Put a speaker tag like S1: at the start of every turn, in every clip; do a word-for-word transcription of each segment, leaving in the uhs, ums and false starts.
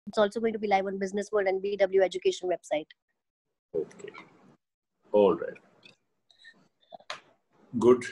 S1: It's also going to be live on Business World and B W Education website.
S2: Okay. All right. Good.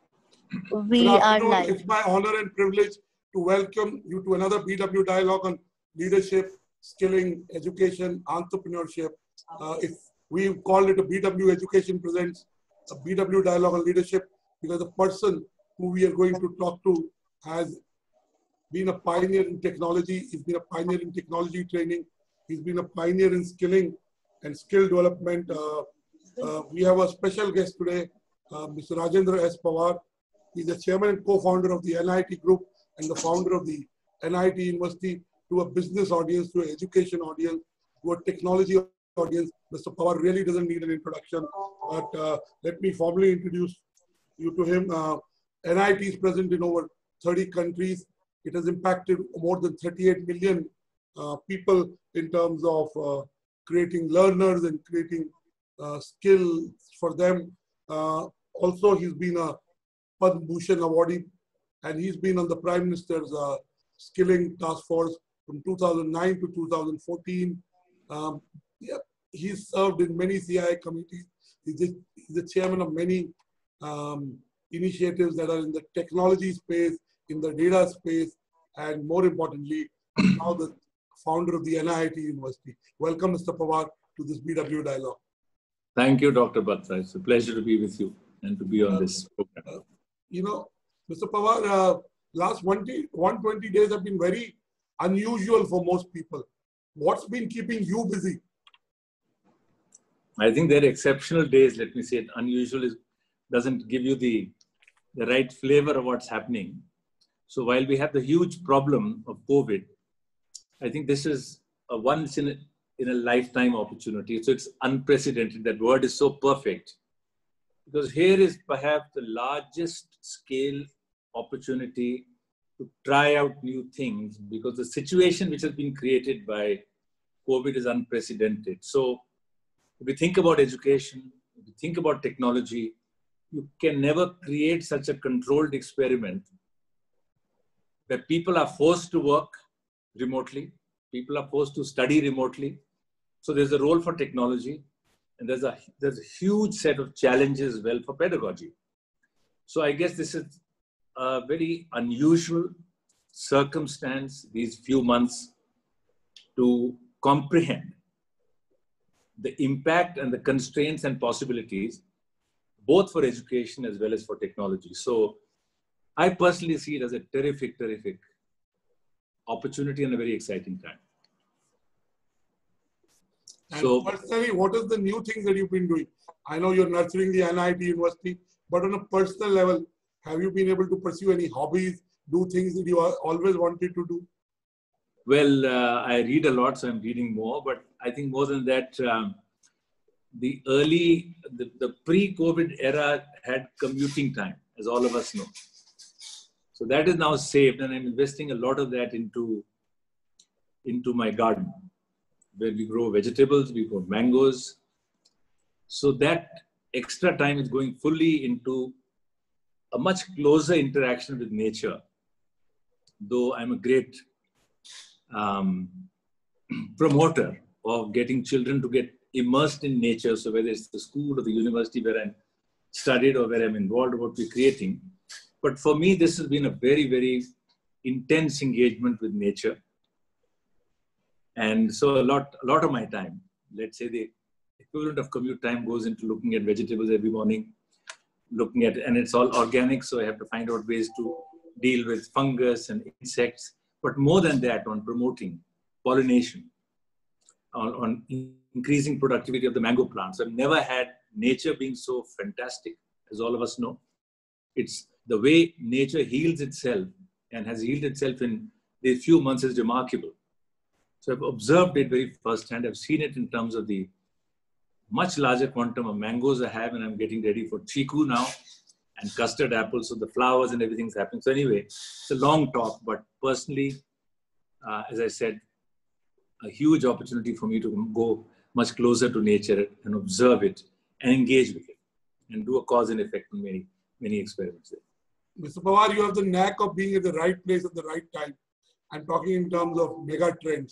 S1: We
S3: Good
S1: are
S3: afternoon.
S1: live.
S3: It's my honor and privilege to welcome you to another B W Dialogue on leadership, skilling, education, entrepreneurship. Uh, if we called it a B W Education Presents, a B W Dialogue on leadership, because the person who we are going to talk to has been a pioneer in technology. He's been a pioneer in technology training. He's been a pioneer in skilling and skill development. Uh, uh, we have a special guest today, uh, Mister Rajendra S. Pawar. He's the chairman and co-founder of the N I T Group and the founder of the N I T University, to a business audience, to an education audience, to a technology audience. Mister Pawar really doesn't need an introduction, but uh, let me formally introduce you to him. Uh, N I T is present in over thirty countries. It has impacted more than thirty-eight million uh, people in terms of uh, creating learners and creating uh, skills for them. Uh, also, he's been a Padma Bhushan awardee, and he's been on the Prime Minister's uh, skilling task force from two thousand nine to two thousand fourteen. Um, yeah, he's served in many C I I committees. He's the, he's the chairman of many um, initiatives that are in the technology space, in the data space, and more importantly, now the founder of the N I T University. Welcome, Mister Pawar, to this B W Dialogue.
S2: Thank you, Doctor Batra. It's a pleasure to be with you and to be on
S3: Uh,
S2: this program.
S3: Uh, you know, Mister Pawar, uh, last one hundred twenty days have been very unusual for most people. What's been keeping you busy?
S2: I think they're exceptional days, let me say it. Unusual is, doesn't give you the, the right flavor of what's happening. So while we have the huge problem of COVID, I think this is a once in a, in a lifetime opportunity. So it's unprecedented. That word is so perfect. Because here is perhaps the largest scale opportunity to try out new things, because the situation which has been created by COVID is unprecedented. So if you think about education, if you think about technology, you can never create such a controlled experiment where people are forced to work remotely, people are forced to study remotely. So there's a role for technology, and there's a, there's a huge set of challenges as well for pedagogy. So I guess this is a very unusual circumstance, these few months, to comprehend the impact and the constraints and possibilities, both for education as well as for technology. So I personally see it as a terrific, terrific opportunity and a very exciting time.
S3: And
S2: So,
S3: personally, what is the new thing that you've been doing? I know you're nurturing the N I T University, but on a personal level, have you been able to pursue any hobbies, do things that you always wanted to do?
S2: well, uh, I read a lot, so I'm reading more, but I think more than that, um, the early, the, the pre-COVID era had commuting time, as all of us know. So that is now saved, and I'm investing a lot of that into, into my garden, where we grow vegetables, we grow mangoes. So that extra time is going fully into a much closer interaction with nature. Though I'm a great um, promoter of getting children to get immersed in nature. So whether it's the school or the university where I'm studied or where I'm involved, what we're creating. But for me, this has been a very, very intense engagement with nature. And so a lot, a lot of my time, let's say the equivalent of commute time, goes into looking at vegetables every morning, looking at, and it's all organic. So I have to find out ways to deal with fungus and insects, but more than that, on promoting pollination, on, on increasing productivity of the mango plants. I've never had nature being so fantastic, as all of us know. It's the way nature heals itself and has healed itself in these few months is remarkable. So I've observed it very firsthand. I've seen it in terms of the much larger quantum of mangoes I have, and I'm getting ready for chiku now and custard apples. So the flowers and everything's happening. So anyway, it's a long talk, but personally, uh, as I said, a huge opportunity for me to go much closer to nature and observe it and engage with it and do a cause and effect on many, many experiments there.
S3: Mister Pawar, you have the knack of being at the right place at the right time. I'm talking in terms of mega trends.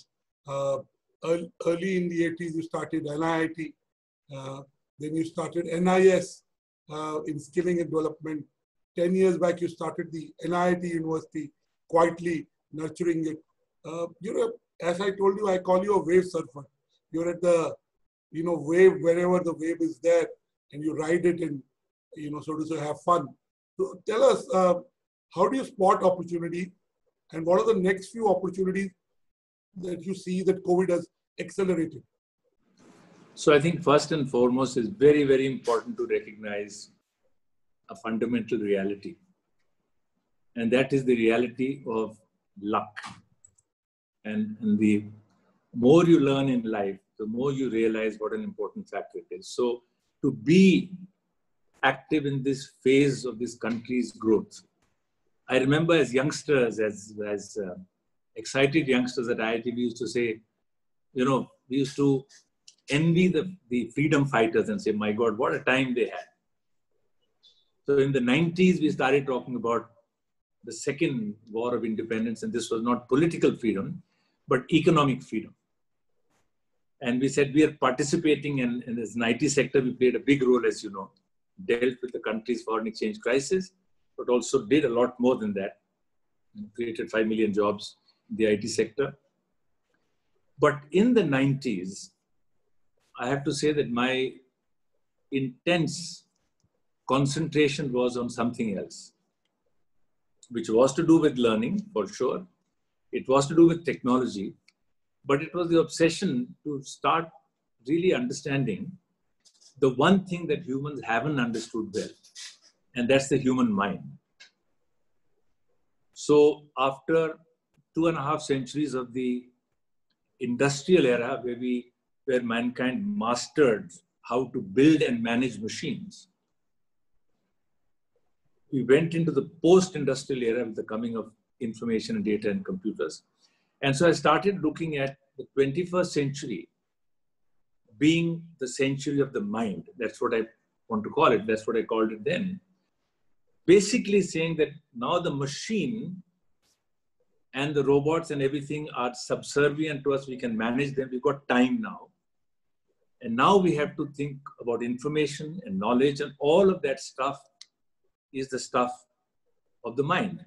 S3: Uh, early, early in the eighties, you started N I I T. Uh, then you started N I S uh, in skilling and development. Ten years back, you started the N I I T University, quietly nurturing it. Uh, you're a, as I told you, I call you a wave surfer. You're at the, you know, wave wherever the wave is there, and you ride it and, you know, so to say, have fun. So tell us, uh, how do you spot opportunity, and what are the next few opportunities that you see that COVID has accelerated?
S2: So I think first and foremost is very, very important to recognize a fundamental reality. And that is the reality of luck. And, and the more you learn in life, the more you realize what an important factor it is. So to be active in this phase of this country's growth, I remember as youngsters, as, as uh, excited youngsters at I I T, we used to say, you know, we used to envy the, the freedom fighters and say, my God, what a time they had. So in the nineties, we started talking about the second war of independence, and this was not political freedom, but economic freedom. And we said we are participating in, in this I T sector. We played a big role, as you know, dealt with the country's foreign exchange crisis, but also did a lot more than that, and created five million jobs in the I T sector. But in the nineties, I have to say that my intense concentration was on something else, which was to do with learning, for sure. It was to do with technology, but it was the obsession to start really understanding the one thing that humans haven't understood well, and that's the human mind. So after two and a half centuries of the industrial era, where we, where mankind mastered how to build and manage machines, we went into the post-industrial era with the coming of information and data and computers. And so I started looking at the twenty-first century being the century of the mind. That's what I want to call it. That's what I called it then. Basically saying that now the machine and the robots and everything are subservient to us. We can manage them. We've got time now. And now we have to think about information and knowledge, and all of that stuff is the stuff of the mind.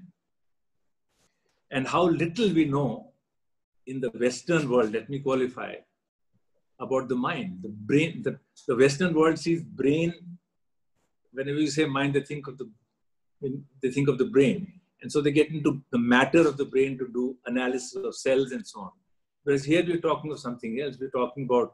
S2: And how little we know in the Western world, let me qualify, about the mind. The brain, the, the Western world sees brain, whenever you say mind, they think of the, they think of the brain. And so they get into the matter of the brain to do analysis of cells and so on. Whereas here we're talking of something else. We're talking about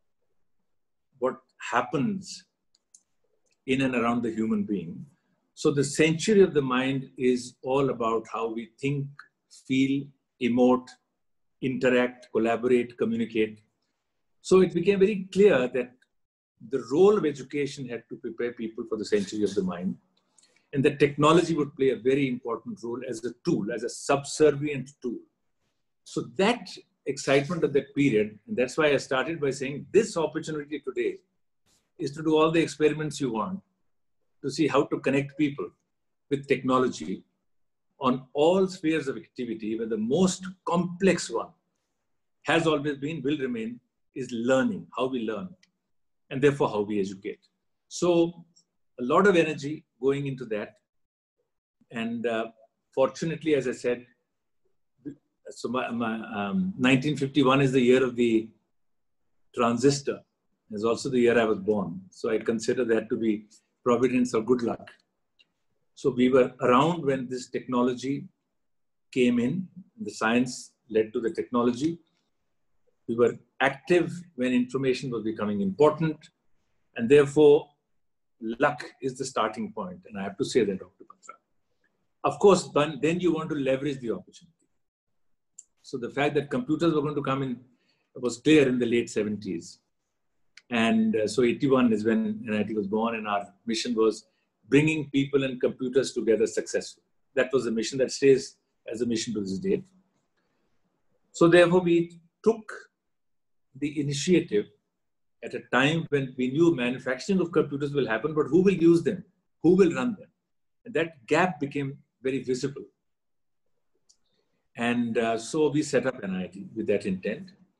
S2: what happens in and around the human being. So the century of the mind is all about how we think, feel, emote, interact, collaborate, communicate. So it became very clear that the role of education had to prepare people for the century of the mind, and that technology would play a very important role as a tool, as a subservient tool. So that excitement of that period, and that's why I started by saying this opportunity today is to do all the experiments you want to see how to connect people with technology on all spheres of activity, where the most complex one has always been, will remain, is learning, how we learn, and therefore how we educate. So a lot of energy going into that. And uh, fortunately, as I said, so my, my, um, nineteen fifty-one is the year of the transistor. It's also the year I was born. So I consider that to be providence or good luck. So we were around when this technology came in, the science led to the technology. We were active when information was becoming important, and therefore luck is the starting point. And I have to say that, Doctor Batra. Of course, then you want to leverage the opportunity. So the fact that computers were going to come in was clear in the late seventies. And uh, so eighty-one is when N I T was born, and our mission was bringing people and computers together successfully. That was the mission that stays as a mission to this date. So therefore we took the initiative at a time when we knew manufacturing of computers will happen, but who will use them? Who will run them? And that gap became very visible. And uh, so we set up N I T with that intent.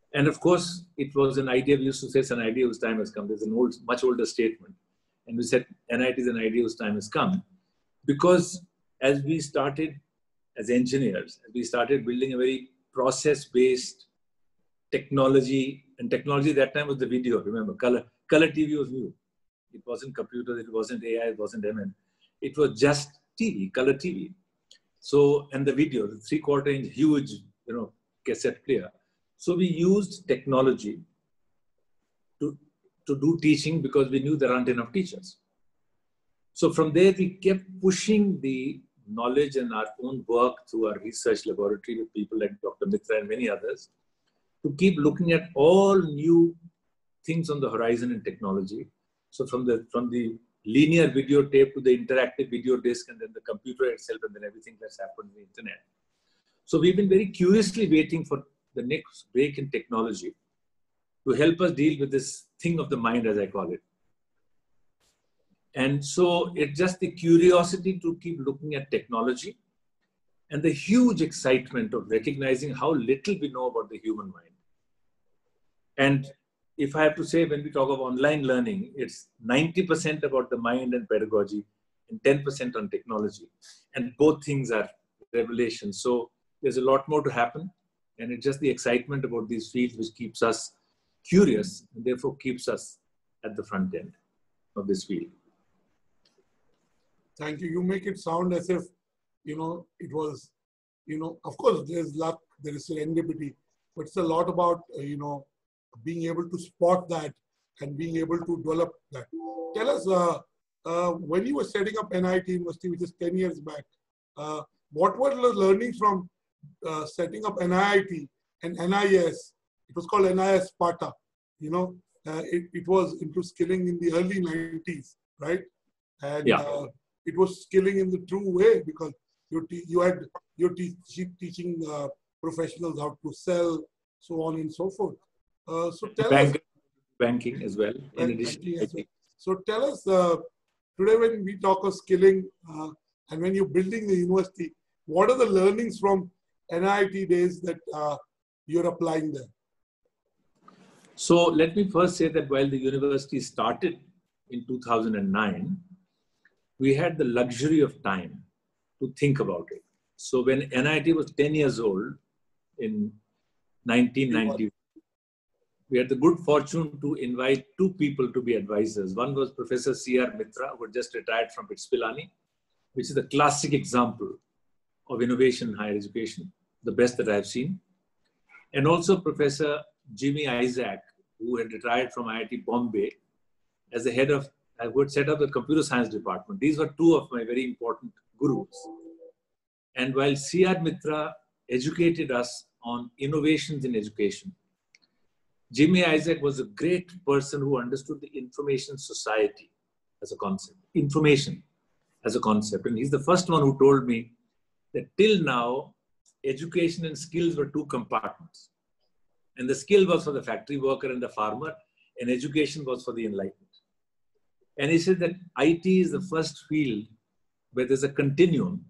S2: And of course, it was an idea, we used to say it's an idea whose time has come. There's an old, much older statement. And we said N I T is an idea whose time has come. Because as we started as engineers, as we started building a very process-based technology, and technology at that time was the video, remember, color, color T V was new. It wasn't computers, it wasn't A I, it wasn't M N. It was just T V, color T V. So, and the video, the three-quarter inch, huge, you know, cassette player. So we used technology to, to do teaching because we knew there aren't enough teachers. So from there, we kept pushing the knowledge and our own work through our research laboratory with people like Doctor Mitra and many others to keep looking at all new things on the horizon in technology. So from the, from the linear videotape to the interactive video disc and then the computer itself and then everything that's happened on the internet. So we've been very curiously waiting for the next break in technology to help us deal with this thing of the mind, as I call it. And so it's just the curiosity to keep looking at technology and the huge excitement of recognizing how little we know about the human mind. And if I have to say, when we talk of online learning, it's ninety percent about the mind and pedagogy and ten percent on technology. And both things are revelations. So there's a lot more to happen. And it's just the excitement about these fields which keeps us curious and therefore keeps us at the front end of this field.
S3: Thank you. You make it sound as if, you know, it was, you know, of course there's luck, there is serendipity, but it's a lot about, uh, you know, being able to spot that and being able to develop that. Tell us, uh, uh, when you were setting up N I T University, which is ten years back, uh, what were the learnings from uh, setting up N I T and N I S? It was called N I S Sparta, you know, uh, it, it was into skilling in the early nineties, right? And
S2: yeah.
S3: uh, it was skilling in the true way because you, you had, you're te teaching uh, professionals how to sell, so on and so forth. Uh, so tell
S2: Bank,
S3: us,
S2: banking as well. In addition,
S3: as well. So tell us, uh, today when we talk of skilling uh, and when you're building the university, what are the learnings from N I T days that uh, you're applying there?
S2: So let me first say that while the university started in two thousand nine, we had the luxury of time to think about it. So when N I T was ten years old in nineteen ninety, we had the good fortune to invite two people to be advisors. One was Professor C R Mitra, who had just retired from BITS Pilani, which is a classic example of innovation in higher education, the best that I've seen. And also Professor Jimmy Isaac, who had retired from I I T Bombay as the head of, who had set up the computer science department. These were two of my very important gurus. And while C R Mitra educated us on innovations in education, Jimmy Isaac was a great person who understood the information society as a concept, information as a concept. And he's the first one who told me that till now, education and skills were two compartments. And the skill was for the factory worker and the farmer, and education was for the enlightened. And he said that I T is the first field where there's a continuum,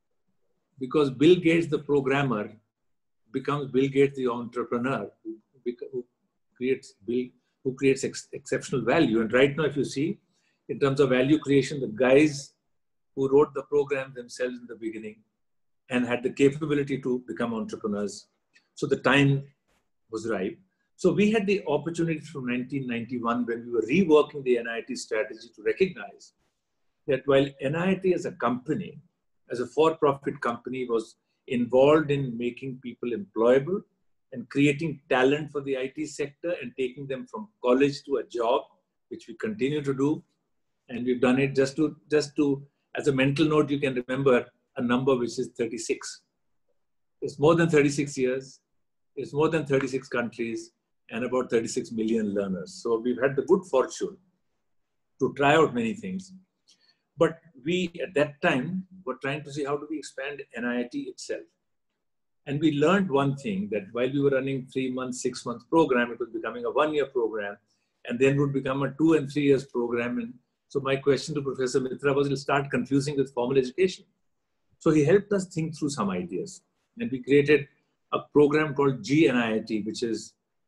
S2: because Bill Gates, the programmer, becomes Bill Gates, the entrepreneur, who, who creates, Bill, who creates ex exceptional value. And right now, if you see, in terms of value creation, the guys who wrote the program themselves in the beginning and had the capability to become entrepreneurs. So the time was ripe. So we had the opportunity from nineteen ninety-one, when we were reworking the N I T strategy, to recognize that while N I T as a company, as a for-profit company, was involved in making people employable and creating talent for the I T sector and taking them from college to a job, which we continue to do. And we've done it just to, just to, as a mental note, you can remember a number which is thirty-six. It's more than thirty-six years. It's more than thirty-six countries and about thirty-six million learners. So we've had the good fortune to try out many things. But we, at that time, were trying to see how do we expand N I T itself. And we learned one thing, that while we were running three months, six months program, it was becoming a one year program, and then would become a two and three years program. And so my question to Professor Mitra was, it'll start confusing with formal education. So he helped us think through some ideas. And we created a program called G N I T, which is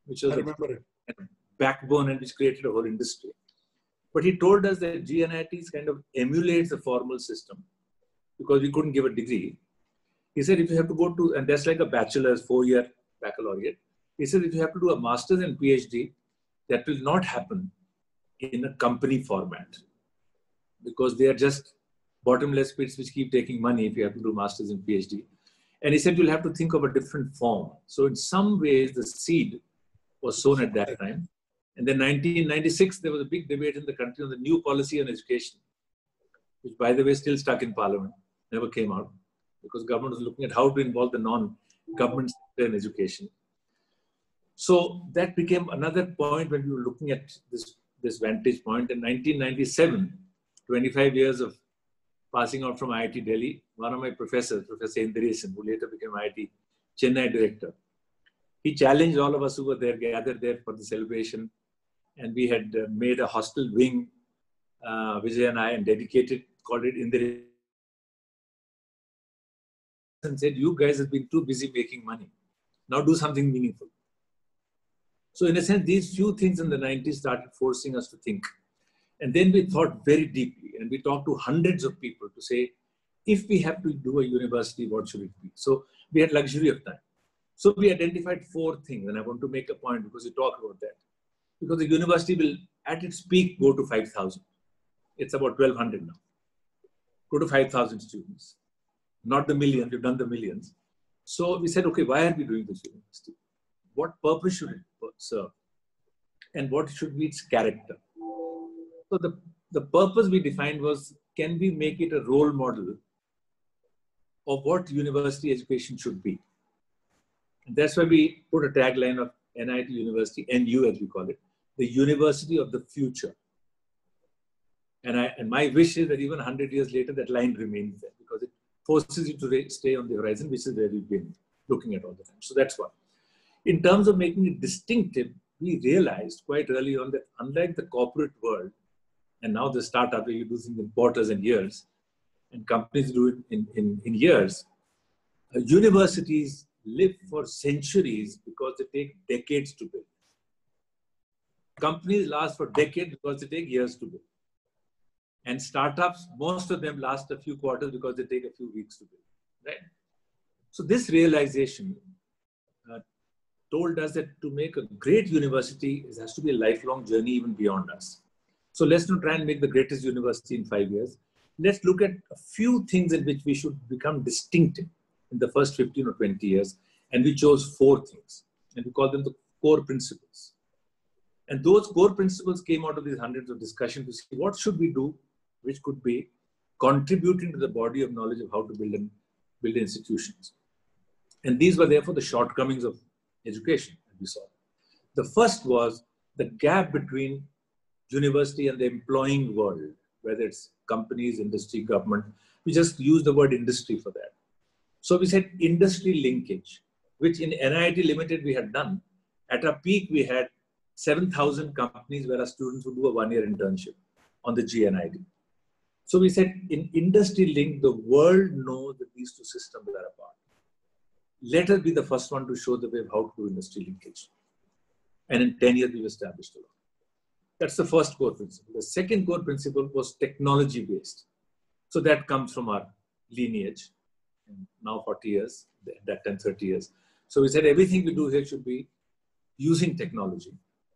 S2: which was
S3: I
S2: a
S3: remember it.
S2: backbone and which created a whole industry. But he told us that G N I Ts kind of emulates the formal system because we couldn't give a degree. He said, if you have to go to, and that's like a bachelor's, four-year baccalaureate. He said, if you have to do a master's and PhD, that will not happen in a company format because they are just bottomless pits which keep taking money if you have to do master's and PhD. And he said, you'll have to think of a different form. So in some ways, the seed was sown at that time. And then nineteen ninety-six, there was a big debate in the country on the new policy on education, which, by the way, is still stuck in Parliament, never came out, because government was looking at how to involve the non-government sector in education. So that became another point when we were looking at this, this vantage point. In nineteen ninety-seven, twenty-five years of passing out from I I T Delhi, one of my professors, Professor Indiresan, who later became I I T Chennai director, he challenged all of us who were there, gathered there for the celebration. And we had uh, made a hostel wing, uh, Vijay and I, and dedicated, called it Indiresan, and said, you guys have been too busy making money. Now do something meaningful. So in a sense, these few things in the nineties started forcing us to think. And then we thought very deeply, and we talked to hundreds of people to say, if we have to do a university, what should it be? So we had luxury of time. So we identified four things, and I want to make a point because we talk about that. Because the university will, at its peak, go to five thousand. It's about twelve hundred now. Go to five thousand students. Not the millions, we've done the millions. So we said, okay, why are we doing this university? What purpose should it serve? And what should be its character? So the, the purpose we defined was, can we make it a role model of what university education should be? And that's why we put a tagline of N I T University, N U as we call it, the University of the Future. And, I, and my wish is that even one hundred years later, that line remains there because it forces you to stay on the horizon, which is where we've been looking at all the time. So that's one. In terms of making it distinctive, we realized quite early on that unlike the corporate world, and now the startup where you do things in quarters and years, and companies do it in, in, in years, uh, universities live for centuries because they take decades to build. Companies last for decades because they take years to build. And startups, most of them last a few quarters because they take a few weeks to build, right? So this realization uh, told us that to make a great university, it has to be a lifelong journey even beyond us. So let's not try and make the greatest university in five years. Let's look at a few things in which we should become distinctive in the first fifteen or twenty years. And we chose four things, and we call them the core principles. And those core principles came out of these hundreds of discussions to see what should we do, which could be contributing to the body of knowledge of how to build, and build institutions. And these were therefore the shortcomings of education that we saw. The first was the gap between university and the employing world, whether it's companies, industry, government. We just use the word industry for that. So we said industry linkage, which in N I T Limited we had done. At our peak, we had seven thousand companies where our students would do a one-year internship on the G N I D. So we said in industry link, the world knows that these two systems are apart. Let us be the first one to show the way of how to do industry linkage. And in ten years, we've established a lot. That's the first core principle. The second core principle was technology-based. So that comes from our lineage, now forty years, that time thirty years. So we said everything we do here should be using technology.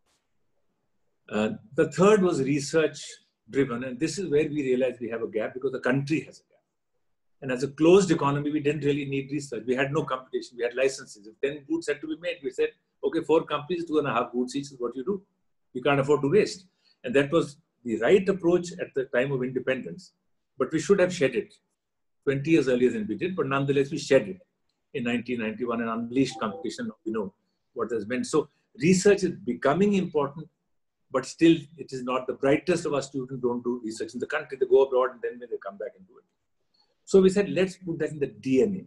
S2: Uh, the third was research-driven, and this is where we realized we have a gap because the country has a gap. And as a closed economy, we didn't really need research. We had no competition. We had licenses. If ten booths had to be made, we said, okay, four companies, two and a half booths each is what you do. You can't afford to waste. And that was the right approach at the time of independence. But we should have shed it twenty years earlier than we did. But nonetheless, we shed it in nineteen ninety-one and unleashed competition. You know what that's meant. So research is becoming important, but still it is not the brightest of our students don't do research in the country. They go abroad and then when they come back and do it. So we said, let's put that in the D N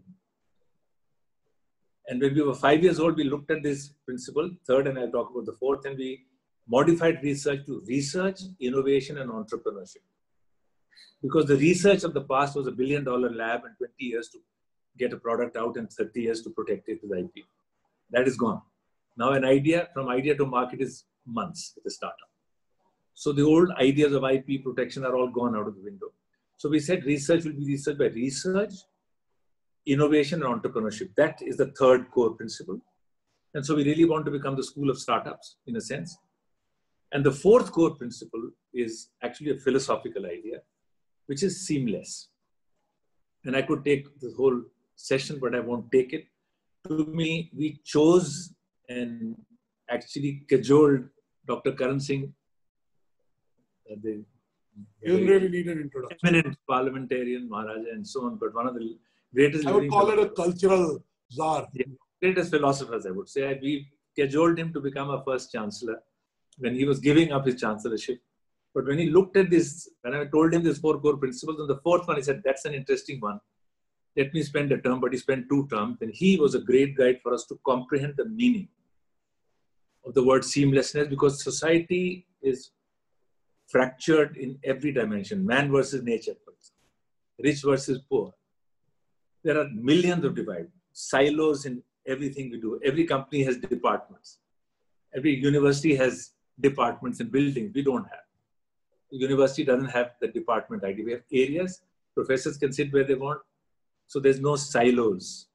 S2: A. And when we were five years old, we looked at this principle, third, and I'll talk about the fourth, and we modified research to research, innovation, and entrepreneurship. Because the research of the past was a billion dollar lab and twenty years to get a product out and thirty years to protect it with I P. That is gone. Now an idea, from idea to market is months with a startup. So the old ideas of I P protection are all gone out of the window. So we said research will be research by research, innovation and entrepreneurship. That is the third core principle. And so we really want to become the school of startups in a sense. And the fourth core principle is actually a philosophical idea, which is seamless. And I could take the whole session, but I won't take it. To me, we chose and actually cajoled Doctor Karan Singh, uh, the
S3: You don't really need an introduction.
S2: eminent parliamentarian, Maharaja, and so on, but one of the greatest.
S3: I would call it a cultural czar.
S2: Yeah, greatest philosophers, I would say. We cajoled him to become our first chancellor when he was giving up his chancellorship. But when he looked at this, when I told him these four core principles, and the fourth one, he said, that's an interesting one. Let me spend a term, but he spent two terms. And he was a great guide for us to comprehend the meaning of the word seamlessness, because society is fractured in every dimension. Man versus nature, for example. Rich versus poor. There are millions of divides, silos in everything we do. Every company has departments. Every university has departments and buildings. We don't have. The university doesn't have the department idea. We have areas. Professors can sit where they want. So there's no silos.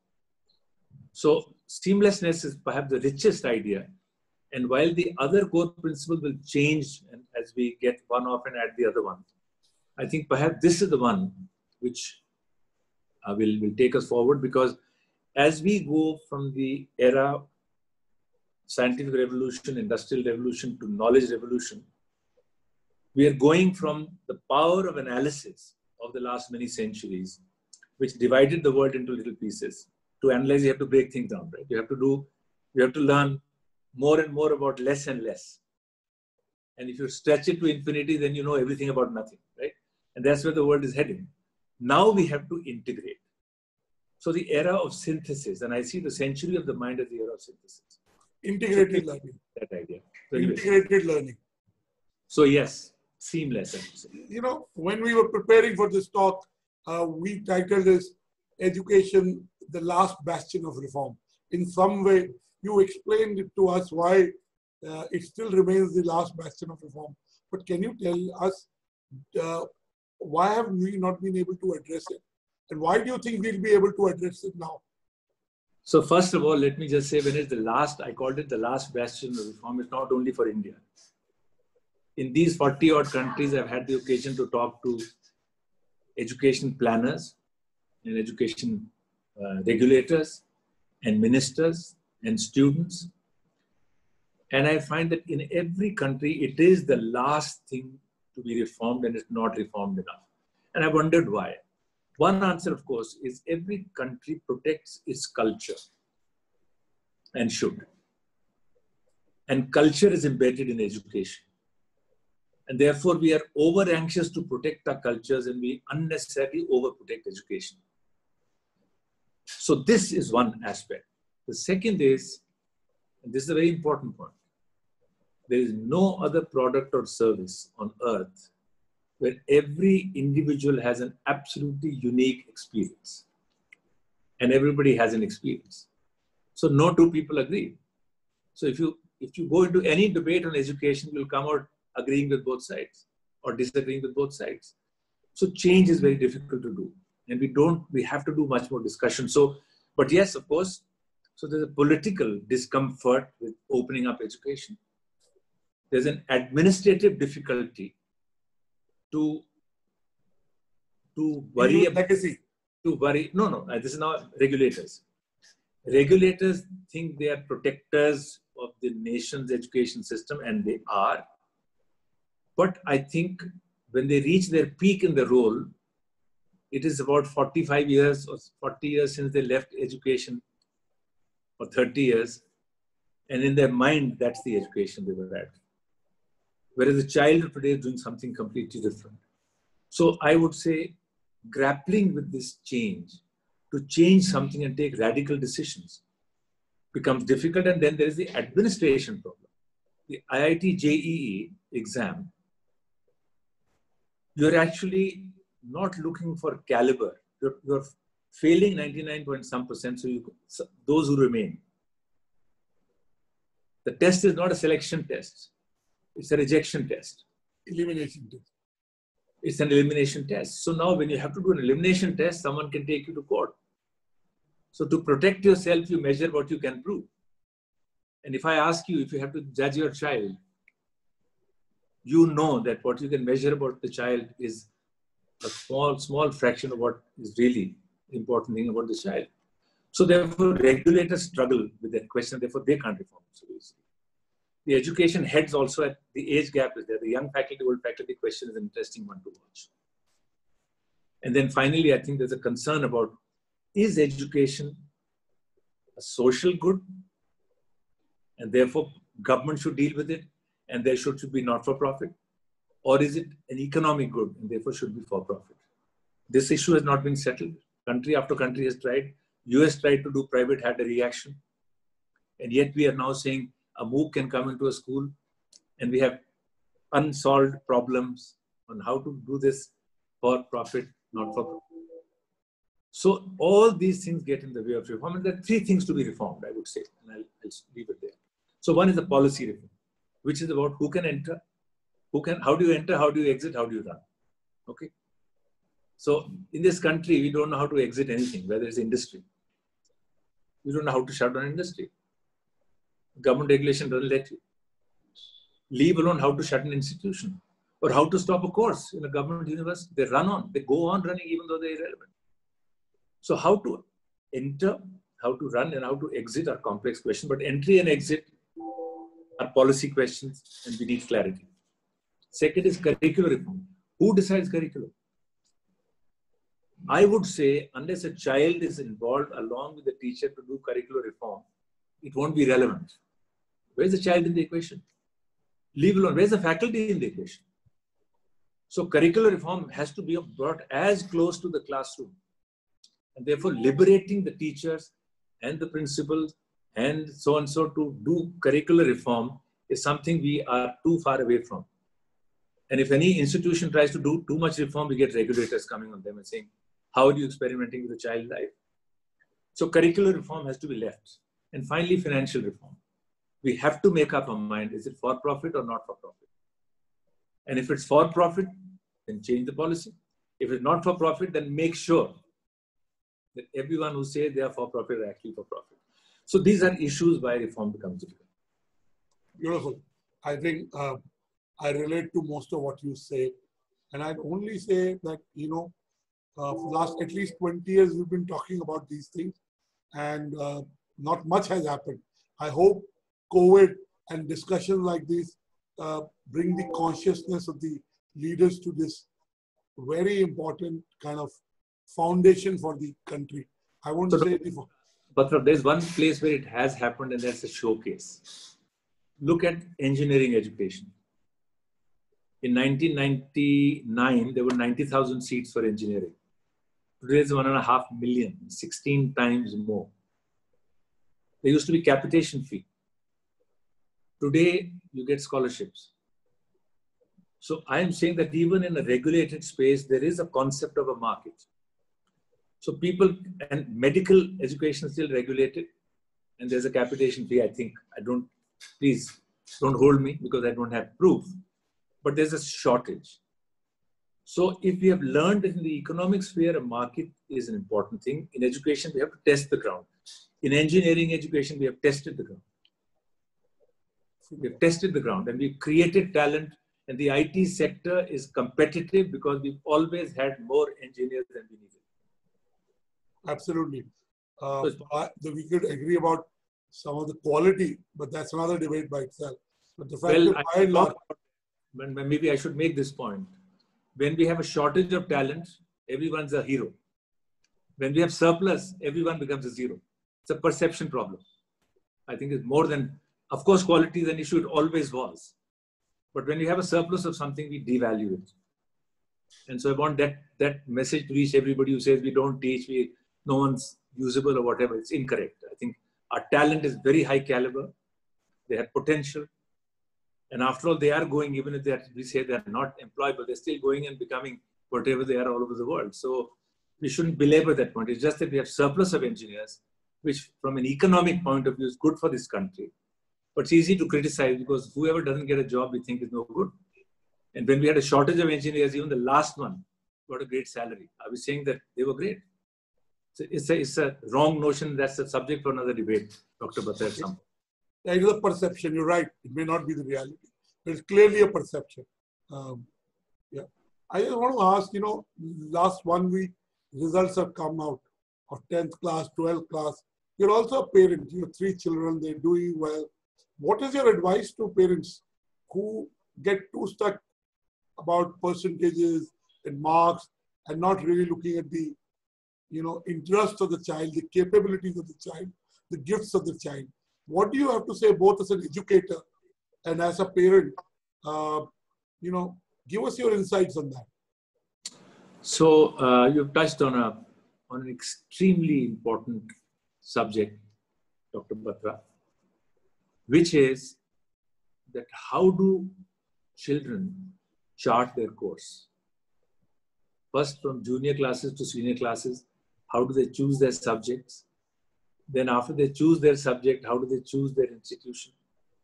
S2: So seamlessness is perhaps the richest idea. And while the other core principles will change and as we get one off and add the other one, I think perhaps this is the one which uh, will, will take us forward, because as we go from the era scientific revolution, industrial revolution to knowledge revolution, we are going from the power of analysis of the last many centuries, which divided the world into little pieces. To analyze, you have to break things down, right? You have to do, you have to learn more and more about less and less. And if you stretch it to infinity, then you know everything about nothing, right? And that's where the world is heading. Now we have to integrate. So the era of synthesis, and I see the century of the mind as the era of synthesis.
S3: Integrated learning.
S2: That idea. So anyway.
S3: Integrated learning.
S2: So yes, seamless, I would say.
S3: You know, when we were preparing for this talk, uh, we titled this Education, the Last Bastion of Reform. In some way, you explained it to us why uh, it still remains the last bastion of reform. But can you tell us uh, why have we not been able to address it? And why do you think we'll be able to address it now?
S2: So first of all, let me just say, when it's the last, I called it the last bastion of reform, it's not only for India. In these forty odd countries, I've had the occasion to talk to education planners and education uh, regulators and ministers and students. And I find that in every country, it is the last thing to be reformed and it's not reformed enough. And I wondered why. One answer, of course, is every country protects its culture and should. And culture is embedded in education. And therefore, we are over anxious to protect our cultures and we unnecessarily overprotect education. So this is one aspect. The second is, and this is a very important point, there is no other product or service on earth where every individual has an absolutely unique experience. And everybody has an experience. So no two people agree. So if you, if you go into any debate on education, you'll come out agreeing with both sides or disagreeing with both sides. So change is very difficult to do. And we don't, we have to do much more discussion. So, but yes, of course, so there's a political discomfort with opening up education. There's an administrative difficulty to, to worry about
S3: legacy.
S2: To worry, no, no, this is now regulators. Regulators think they are protectors of the nation's education system, and they are. But I think when they reach their peak in the role, it is about forty-five years or forty years since they left education, or thirty years. And in their mind, that's the education they were at. Whereas the child of today is doing something completely different. So I would say grappling with this change, to change something and take radical decisions, becomes difficult. And then there is the administration problem. The I I T J E E exam, you're actually not looking for caliber. You're, you're failing ninety-nine point some percent, so, you, so those who remain. The test is not a selection test. It's a rejection test.
S3: Elimination test.
S2: It's an elimination test. So now when you have to do an elimination test, someone can take you to court. So to protect yourself, you measure what you can prove. And if I ask you, if you have to judge your child, you know that what you can measure about the child is a small, small fraction of what is really important thing about the child. So therefore, regulators struggle with that question. Therefore, they can't reform so easily. The education heads also, at the age gap is there. The young faculty, old faculty question is an interesting one to watch. And then finally, I think there's a concern about, is education a social good? And therefore, government should deal with it, and there should, should be not-for-profit? Or is it an economic good, and therefore should be for-profit? This issue has not been settled. Country after country has tried. U S tried to do private, had a reaction. And yet we are now saying a MOOC can come into a school, and we have unsolved problems on how to do this for profit, not for profit. So all these things get in the way of reform. And there are three things to be reformed, I would say, and I'll, I'll leave it there. So one is the policy reform, which is about who can enter, who can, how do you enter, how do you exit, how do you run? Okay. So in this country, we don't know how to exit anything, whether it's industry. We don't know how to shut down industry. Government regulation doesn't let you. Leave alone how to shut an institution or how to stop a course in a government university. They run on, they go on running even though they're irrelevant. So how to enter, how to run, and how to exit are complex questions, but entry and exit are policy questions, and we need clarity. Second is curricular reform. Who decides curriculum? I would say unless a child is involved along with the teacher to do curricular reform, it won't be relevant. Where's the child in the equation? Leave alone, where's the faculty in the equation? So curricular reform has to be brought as close to the classroom, and therefore liberating the teachers and the principals and so and so to do curricular reform is something we are too far away from. And if any institution tries to do too much reform, we get regulators coming on them and saying, how are you experimenting with the child life? So curricular reform has to be left. And finally, financial reform. We have to make up our mind, is it for profit or not for profit? And if it's for profit, then change the policy. If it's not for profit, then make sure that everyone who says they are for profit are actually for profit. So these are issues why reform becomes difficult.
S3: Beautiful. I think uh, I relate to most of what you say. And I'd only say that, you know, uh, for the last at least twenty years, we've been talking about these things, and uh, not much has happened. I hope COVID and discussions like these uh, bring the consciousness of the leaders to this very important kind of foundation for the country. I won't
S2: so
S3: say
S2: the, but there's one place where it has happened, and that's a showcase. Look at engineering education. In nineteen ninety-nine, there were ninety thousand seats for engineering. Today is one and a half million, sixteen times more. There used to be capitation fee. Today, you get scholarships. So I am saying that even in a regulated space, there is a concept of a market. So people, and medical education is still regulated, and there's a capitation fee, I think. I don't, please don't hold me because I don't have proof, but there's a shortage. So if we have learned in the economic sphere, a market is an important thing. In education, we have to test the ground. In engineering education, we have tested the ground. We have tested the ground, and we've created talent, and the I T sector is competitive because we've always had more engineers than we needed.
S3: Absolutely. Uh, I, we could agree about some of the quality, but that's another debate by itself. But the fact
S2: well,
S3: that
S2: I
S3: large,
S2: maybe I should make this point. When we have a shortage of talent, everyone's a hero. When we have surplus, everyone becomes a zero. It's a perception problem. I think it's more than, of course, quality is an issue, it always was. But when you have a surplus of something, we devalue it. And so I want that, that message to reach everybody who says we don't teach, we, no one's usable or whatever. It's incorrect. I think our talent is very high caliber. They have potential. And after all, they are going, even if they are, we say they're not employed, but they're still going and becoming whatever they are all over the world. So we shouldn't belabor that point. It's just that we have surplus of engineers, which from an economic point of view is good for this country. But it's easy to criticize because whoever doesn't get a job, we think is no good. And when we had a shortage of engineers, even the last one got a great salary. Are we saying that they were great? So it's a, it's a wrong notion. That's a subject for another debate, Doctor Batra. at some point.
S3: It is a perception. You're right. It may not be the reality. But it's clearly a perception. Um, yeah. I just want to ask, you know, last one week, results have come out of tenth class, twelfth class. You're also a parent. You have three children. They're doing well. What is your advice to parents who get too stuck about percentages and marks and not really looking at the, you know, interest of the child, the capabilities of the child, the gifts of the child? What do you have to say both as an educator and as a parent? Uh, you know, give us your insights on that.
S2: So uh, you've touched on a on an extremely important subject, Doctor Batra, which is that how do children chart their course? First, from junior classes to senior classes, how do they choose their subjects? Then after they choose their subject, how do they choose their institution?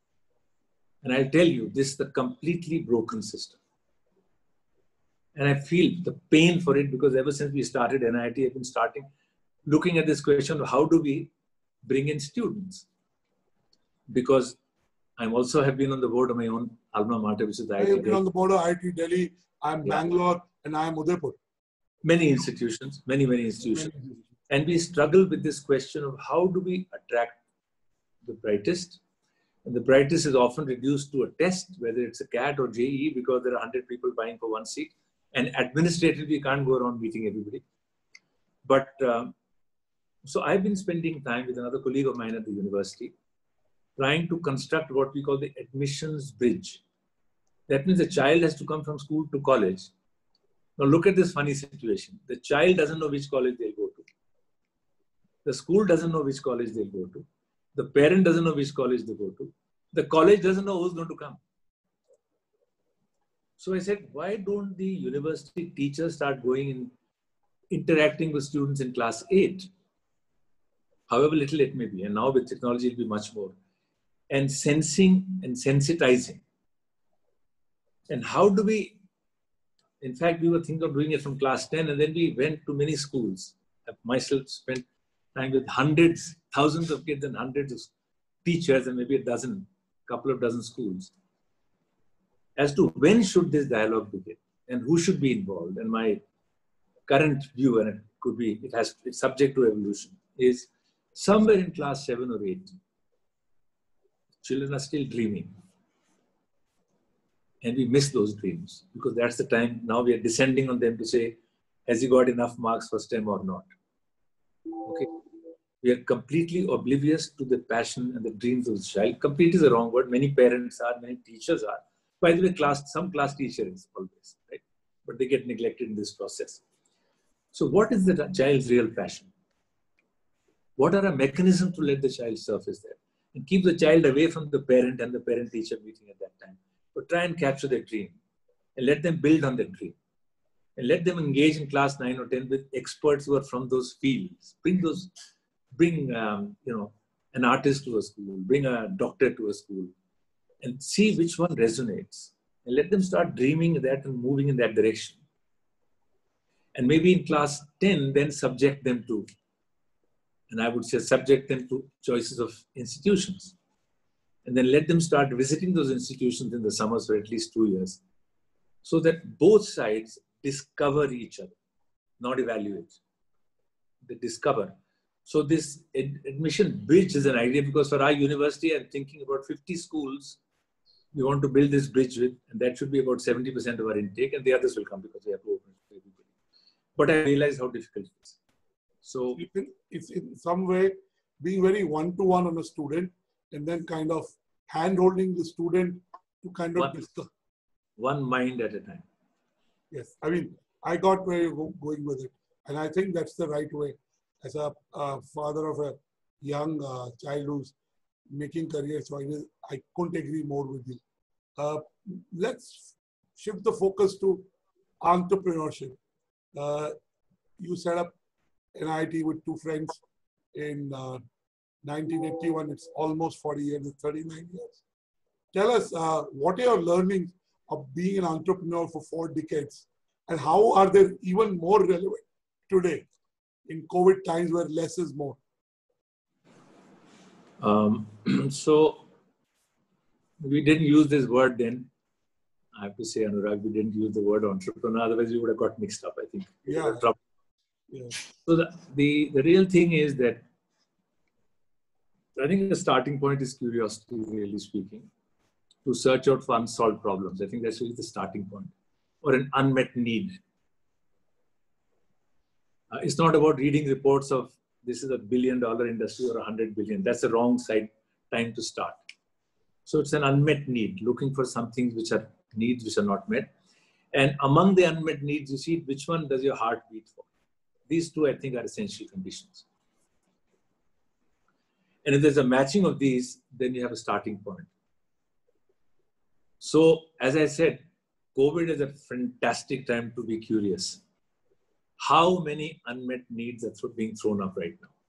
S2: And I'll tell you, this is a completely broken system. And I feel the pain for it because ever since we started N I T, I've been starting looking at this question of how do we bring in students? Because I also have been on the board of my own alma mater, which is the I I T
S3: I have been
S2: Delhi.
S3: on the board of I I T Delhi. I'm
S2: Yeah.
S3: Bangalore and I'm Udaipur.
S2: Many institutions, many, many institutions. And we struggle with this question of how do we attract the brightest? And the brightest is often reduced to a test, whether it's a C A T or J E E, because there are one hundred people vying for one seat. And administratively, you can't go around meeting everybody. But um, so I've been spending time with another colleague of mine at the university, trying to construct what we call the admissions bridge. That means the child has to come from school to college. Now look at this funny situation. The child doesn't know which college they'll go to. The school doesn't know which college they'll go to. The parent doesn't know which college they go to. The college doesn't know who's going to come. So I said, why don't the university teachers start going and interacting with students in class eight, however little it may be, and now with technology it'll be much more, and sensing and sensitizing. And how do we, in fact, we were thinking of doing it from class ten, and then we went to many schools. I myself spent time with hundreds, thousands of kids and hundreds of teachers and maybe a dozen, couple of dozen schools, as to when should this dialogue begin and who should be involved. And my current view, and it could be, it has, it's subject to evolution, is somewhere in class seven or eight, children are still dreaming. And we miss those dreams because that's the time now we are descending on them to say, has he got enough marks for STEM or not? Okay. We are completely oblivious to the passion and the dreams of the child. Complete is the wrong word. Many parents are, many teachers are. By the way, class, some class teachers always, right? But they get neglected in this process. So what is the child's real passion? What are a mechanism to let the child surface there? And keep the child away from the parent and the parent-teacher meeting at that time. But try and capture their dream and let them build on their dream. And let them engage in class nine or ten with experts who are from those fields. Bring those, bring, um, you know, an artist to a school, bring a doctor to a school, and see which one resonates. And let them start dreaming that and moving in that direction. And maybe in class ten, then subject them to, and I would say subject them to choices of institutions. And then let them start visiting those institutions in the summers for at least two years. So that both sides discover each other, not evaluate. They discover. So this ad admission bridge is an idea because for our university, I'm thinking about fifty schools we want to build this bridge with, and that should be about seventy percent of our intake, and the others will come because we have to open it to everybody. But I realize how difficult it is. So
S3: it's in some way being very one-to-one on a student and then kind of hand-holding the student to kind of
S2: one,
S3: discuss.
S2: One mind at a time.
S3: Yes, I mean, I got where you're going with it. And I think that's the right way. As a uh, father of a young uh, child who's making career choices, I couldn't agree more with you. Uh, let's shift the focus to entrepreneurship. Uh, you set up N I T with two friends in uh, nineteen eighty-one. It's almost forty years, it's thirty-nine years. Tell us, uh, what are your learnings of being an entrepreneur for four decades? And how are they even more relevant today in COVID times where less is more?
S2: Um, so we didn't use this word then. I have to say, Anurag, we didn't use the word entrepreneur. Otherwise, we would have got mixed up, I think.
S3: Yeah. yeah.
S2: So the, the, the real thing is that I think the starting point is curiosity, really speaking, to search out for unsolved problems. I think that's really the starting point, or an unmet need. Uh, it's not about reading reports of this is a billion dollar industry or a hundred billion. That's the wrong side time to start. So it's an unmet need, looking for some things which are needs which are not met. And among the unmet needs, you see which one does your heart beat for. These two, I think, are essential conditions. And if there's a matching of these, then you have a starting point. So, as I said, COVID is a fantastic time to be curious. How many unmet needs are being thrown up right now?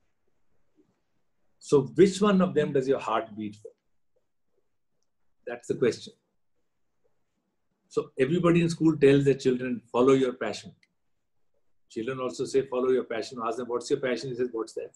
S2: So, which one of them does your heart beat for? That's the question. So, everybody in school tells their children, follow your passion. Children also say, follow your passion. Ask them, what's your passion? He says, what's that?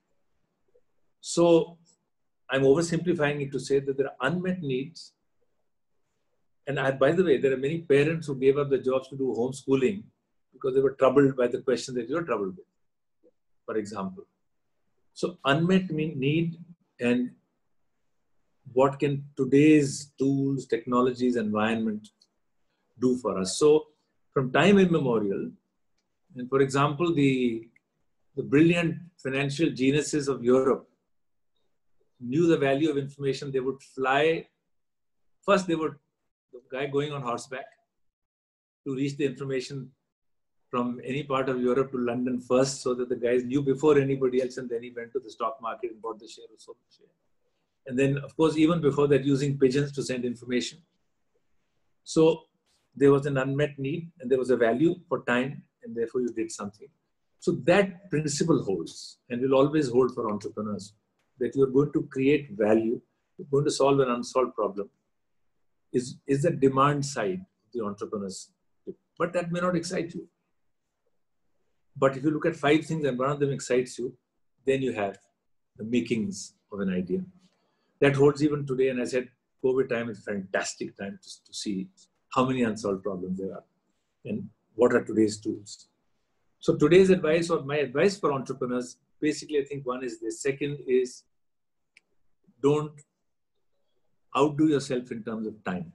S2: So, I'm oversimplifying it to say that there are unmet needs. And I, by the way, there are many parents who gave up the jobs to do homeschooling because they were troubled by the question that you're troubled with, for example. So, unmet need and what can today's tools, technologies, environment do for us. So, from time immemorial, and for example, the, the brilliant financial geniuses of Europe knew the value of information. They would fly, first they would, the guy going on horseback to reach the information from any part of Europe to London first, so that the guys knew before anybody else, and then he went to the stock market and bought the share or sold the share. And then, of course, even before that, using pigeons to send information. So there was an unmet need and there was a value for time, and therefore you did something. So that principle holds and will always hold for entrepreneurs, that you're going to create value, you're going to solve an unsolved problem, is, is the demand side of the entrepreneurs. But that may not excite you. But if you look at five things and one of them excites you, then you have the makings of an idea. That holds even today. And I said, COVID time is a fantastic time to, to see how many unsolved problems there are and what are today's tools. So today's advice, or my advice for entrepreneurs, basically I think one is this. Second is, don't outdo yourself in terms of time.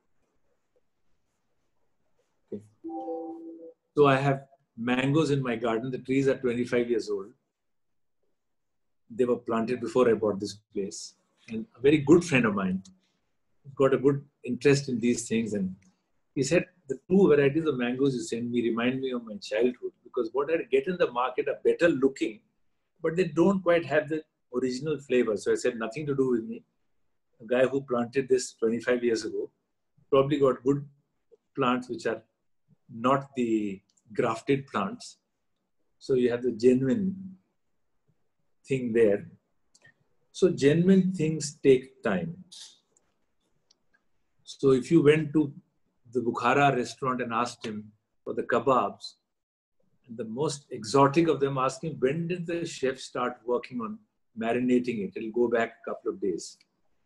S2: Okay. So I have mangoes in my garden. The trees are twenty-five years old. They were planted before I bought this place. And a very good friend of mine got a good interest in these things. And he said, the two varieties of mangoes you send me remind me of my childhood, because what I get in the market are better looking, but they don't quite have the original flavor. So I said, nothing to do with me. A guy who planted this twenty-five years ago probably got good plants which are not the grafted plants. So you have the genuine thing there. So genuine things take time. So if you went to the Bukhara restaurant and asked him for the kebabs, and the most exotic of them asked him, when did the chef start working on marinating it? It'll go back a couple of days.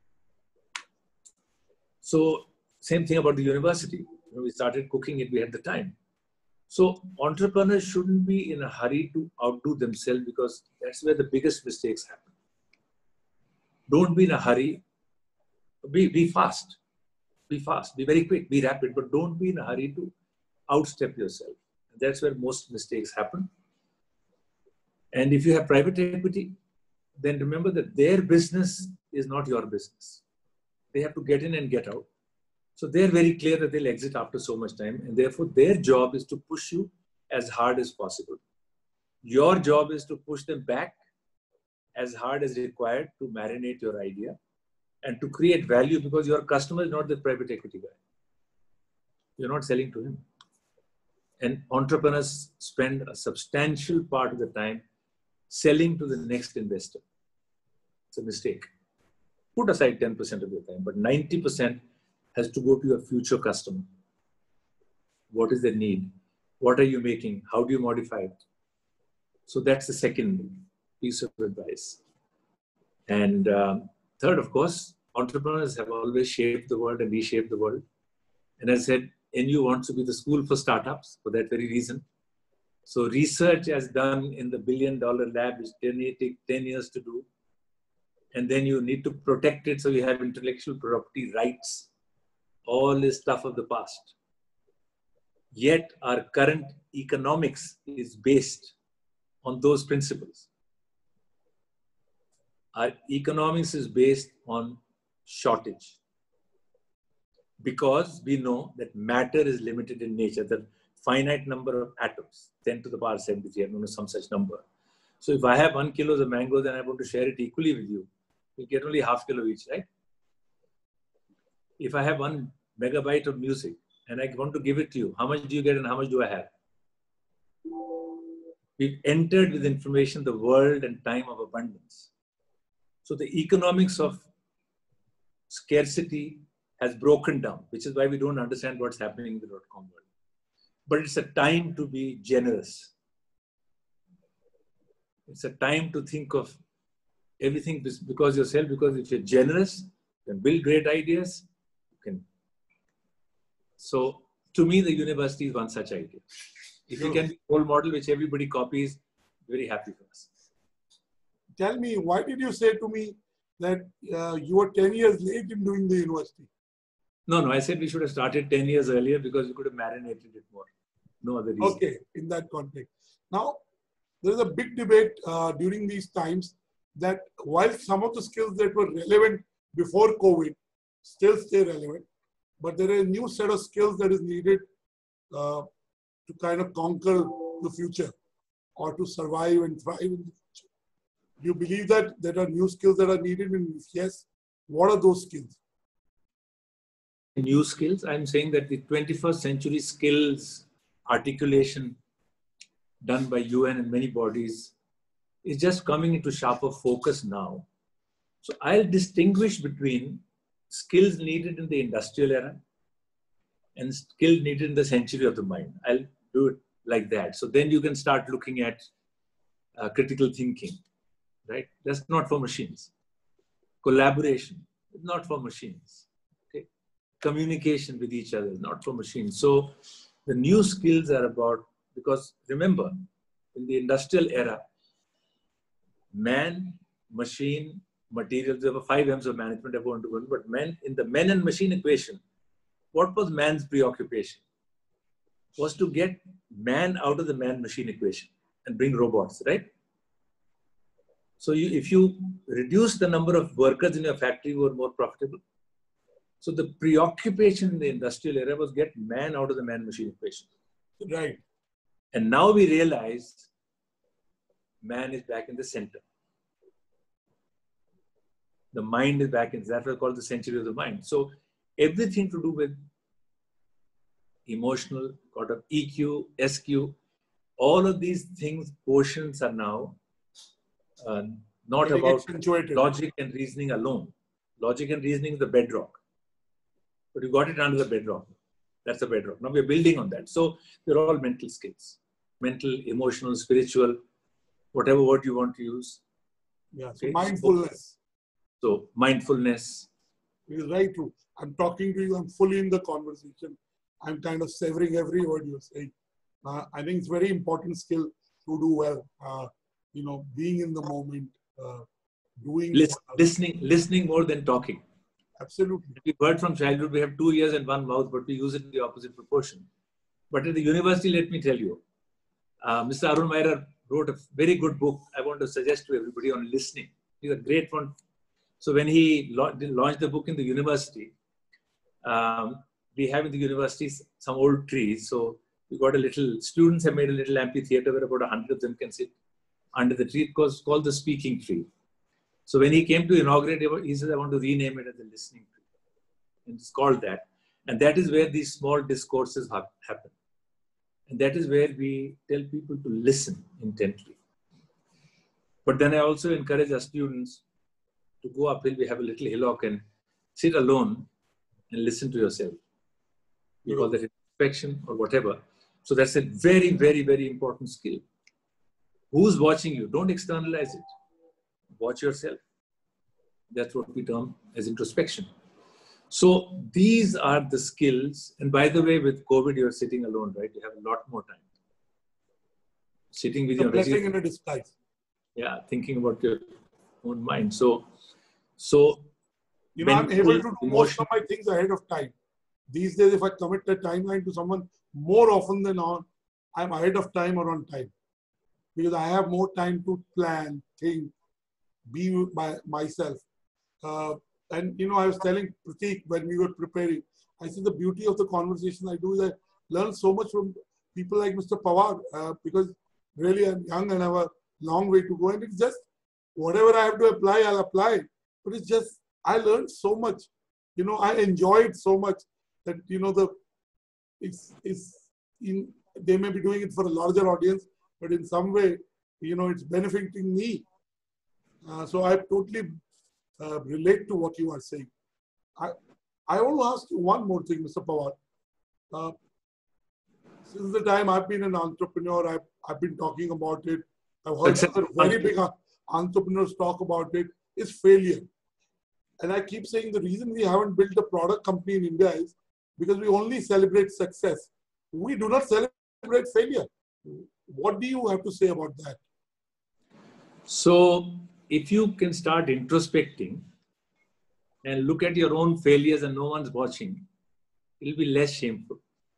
S2: So same thing about the university. When we started cooking it, we had the time. So entrepreneurs shouldn't be in a hurry to outdo themselves, because that's where the biggest mistakes happen. Don't be in a hurry. Be, be fast. Be fast. Be very quick. Be rapid. But don't be in a hurry to outstep yourself. That's where most mistakes happen. And if you have private equity, then remember that their business is not your business. They have to get in and get out. So they're very clear that they'll exit after so much time. And therefore, their job is to push you as hard as possible. Your job is to push them back as hard as required to marinate your idea and to create value, because your customer is not the private equity guy. You're not selling to him. And entrepreneurs spend a substantial part of the time selling to the next investor. It's a mistake. Put aside ten percent of your time, but ninety percent has to go to your future customer. What is their need? What are you making? How do you modify it? So that's the second piece of advice. And um, third, of course, entrepreneurs have always shaped the world and reshaped the world. And as I said, N U wants to be the school for startups for that very reason. So research as done in the billion dollar lab is take ten years to do. And then you need to protect it so you have intellectual property rights. All is stuff of the past. Yet our current economics is based on those principles. Our economics is based on shortage. Because we know that matter is limited in nature, the finite number of atoms, ten to the power seventy-three, I don't know, some such number. So if I have one kilo of mangoes and I want to share it equally with you, you get only half kilo each, right? If I have one megabyte of music and I want to give it to you, how much do you get and how much do I have? We've entered with information the world and time of abundance. So the economics of scarcity has broken down, which is why we don't understand what's happening in the dot-com world. But it's a time to be generous. It's a time to think of everything because yourself, because if you're generous, you can build great ideas. You can. So to me, the university is one such idea. If you can be a role model which everybody copies, very happy for us.
S3: Tell me, why did you say to me that uh, you were ten years late in doing the university?
S2: No, no, I said we should have started ten years earlier because we could have marinated it more. No other reason.
S3: Okay, in that context. Now, there is a big debate uh, during these times that while some of the skills that were relevant before COVID still stay relevant, but there is a new set of skills that is needed uh, to kind of conquer the future or to survive and thrive in the future. Do you believe that there are new skills that are needed? And if yes, what are those skills?
S2: New skills, I'm saying that the twenty-first century skills articulation done by U N and many bodies is just coming into sharper focus now. So I'll distinguish between skills needed in the industrial era and skills needed in the century of the mind. I'll do it like that. So then you can start looking at uh, critical thinking, right? That's not for machines. Collaboration is not for machines. Okay? Communication with each other is not for machines. So the new skills are about, because remember, in the industrial era, man, machine, materials, there were five M's of management I want to go into, but men, in the men and machine equation, what was man's preoccupation? Was to get man out of the man-machine equation and bring robots, right? So you, if you reduce the number of workers in your factory who are more profitable, so the preoccupation in the industrial era was get man out of the man-machine equation.
S3: Right.
S2: And now we realize man is back in the center. The mind is back in, that's what I call the century of the mind. So everything to do with emotional, got of E Q, S Q, all of these things, portions are now uh, not
S3: Getting
S2: about
S3: accentuated.
S2: Logic and reasoning alone. Logic and reasoning is the bedrock. But you got it under the bedrock. That's the bedrock. Now we're building on that. So they're all mental skills. Mental, emotional, spiritual, whatever word you want to use.
S3: Yeah, so
S2: Okay?
S3: mindfulness.
S2: So mindfulness.
S3: It is very true. I'm talking to you, I'm fully in the conversation. I'm kind of savoring every word you're saying. Uh, I think it's very important skill to do well. Uh, you know, being in the moment, uh, doing...
S2: Listen, listening, listening more than talking.
S3: Absolutely.
S2: We've heard from childhood, we have two ears and one mouth, but we use it in the opposite proportion. But at the university, let me tell you, uh, Mister Arun Mehra wrote a very good book I want to suggest to everybody on listening. He's a great one. So when he launched the book in the university, um, we have in the universities some old trees. So we got a little, students have made a little amphitheater where about a hundred of them can sit under the tree. It was called the speaking tree. So when he came to inaugurate it, he said, I want to rename it as the listening tree. And it's called that. And that is where these small discourses ha happen. And that is where we tell people to listen intently. But then I also encourage our students to go uphill, we have a little hillock and sit alone and listen to yourself. We call that introspection or whatever. So that's a very, very, very important skill. Who's watching you? Don't externalize it. Watch yourself. That's what we term as introspection. So these are the skills. And by the way, with COVID, you're sitting alone, right? You have a lot more time. Sitting with
S3: it's
S2: your
S3: a blessing
S2: regular,
S3: in a disguise.
S2: Yeah, thinking about your own mind. So, so
S3: you know, I'm able to do
S2: emotion,
S3: most of my things ahead of time. These days, if I commit a timeline to someone more often than not, I'm ahead of time or on time. Because I have more time to plan, think, be by myself. Uh, and, you know, I was telling Prateek when we were preparing, I said the beauty of the conversation I do is I learn so much from people like Mister Pawar, uh, because really I'm young and have a long way to go. And it's just whatever I have to apply, I'll apply. But it's just, I learned so much. You know, I enjoyed so much that, you know, the it's, it's in, they may be doing it for a larger audience, but in some way, you know, it's benefiting me. Uh, so I totally uh, relate to what you are saying. I, I want to ask you one more thing, Mister Pawar. Uh, since the time I've been an entrepreneur, I've, I've been talking about it. I've heard other very big entrepreneurs talk about it, is failure. And I keep saying the reason we haven't built a product company in India is because we only celebrate success. We do not celebrate failure. What do you have to say about that?
S2: So if you can start introspecting and look at your own failures and no one's watching, it'll be less shameful.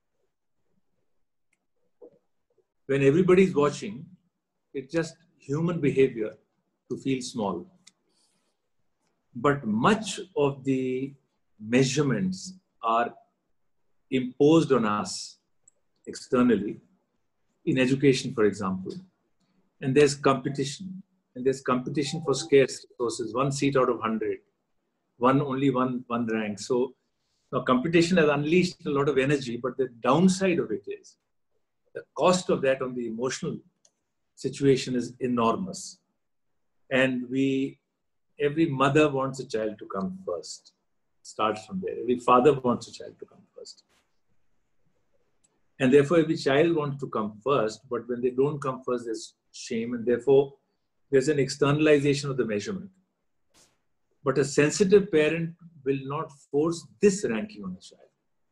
S2: When everybody's watching, it's just human behavior to feel small. But much of the measurements are imposed on us externally, in education, for example. And there's competition. And there's competition for scarce resources, one seat out of one hundred, one only one, one rank. So now competition has unleashed a lot of energy, but the downside of it is the cost of that on the emotional situation is enormous. And we, every mother wants a child to come first. Starts from there. Every father wants a child to come first. And therefore, every child wants to come first, but when they don't come first, there's shame, and therefore, there's an externalization of the measurement. But a sensitive parent will not force this ranking on a child.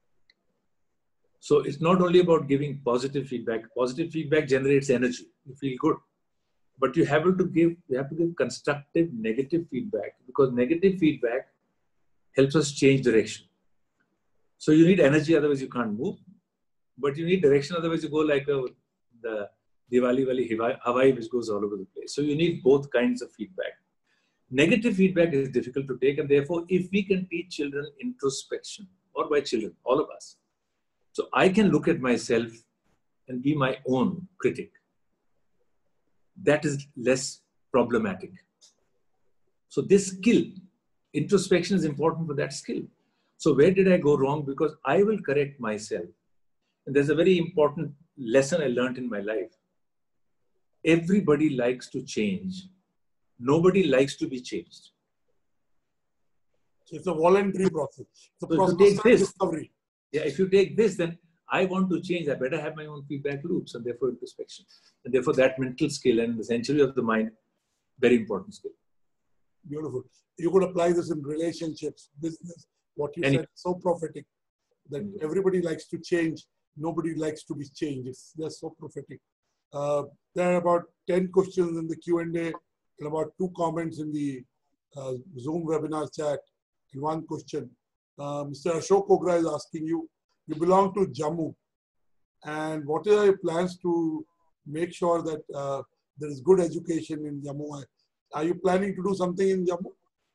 S2: So it's not only about giving positive feedback. Positive feedback generates energy. You feel good. But you have to give, you have to give constructive, negative feedback, because negative feedback helps us change direction. So you need energy, otherwise you can't move. But you need direction, otherwise you go like a, the Diwali Wali Hawaii, which goes all over the place. So you need both kinds of feedback. Negative feedback is difficult to take, and therefore, if we can teach children introspection, or by children, all of us, so I can look at myself and be my own critic. That is less problematic. So this skill, introspection, is important for that skill. So where did I go wrong? Because I will correct myself. And there's a very important lesson I learned in my life. Everybody likes to change. Nobody likes to be changed.
S3: It's a voluntary process. It's a
S2: so
S3: process
S2: of
S3: this, discovery.
S2: Yeah, if you take this, then I want to change. I better have my own feedback loops, and therefore introspection. And therefore that mental skill and the century of the mind, very important skill.
S3: Beautiful. You could apply this in relationships, business. What you Any said, so prophetic, that mm-hmm. everybody likes to change. Nobody likes to be changed. It's just so prophetic. Uh, there are about ten questions in the Q and A and about two comments in the uh, Zoom webinar chat. And one question. Uh, Mister Ashok Ogra is asking you, you belong to Jammu. And what are your plans to make sure that uh, there is good education in Jammu? Are you planning to do something in Jammu?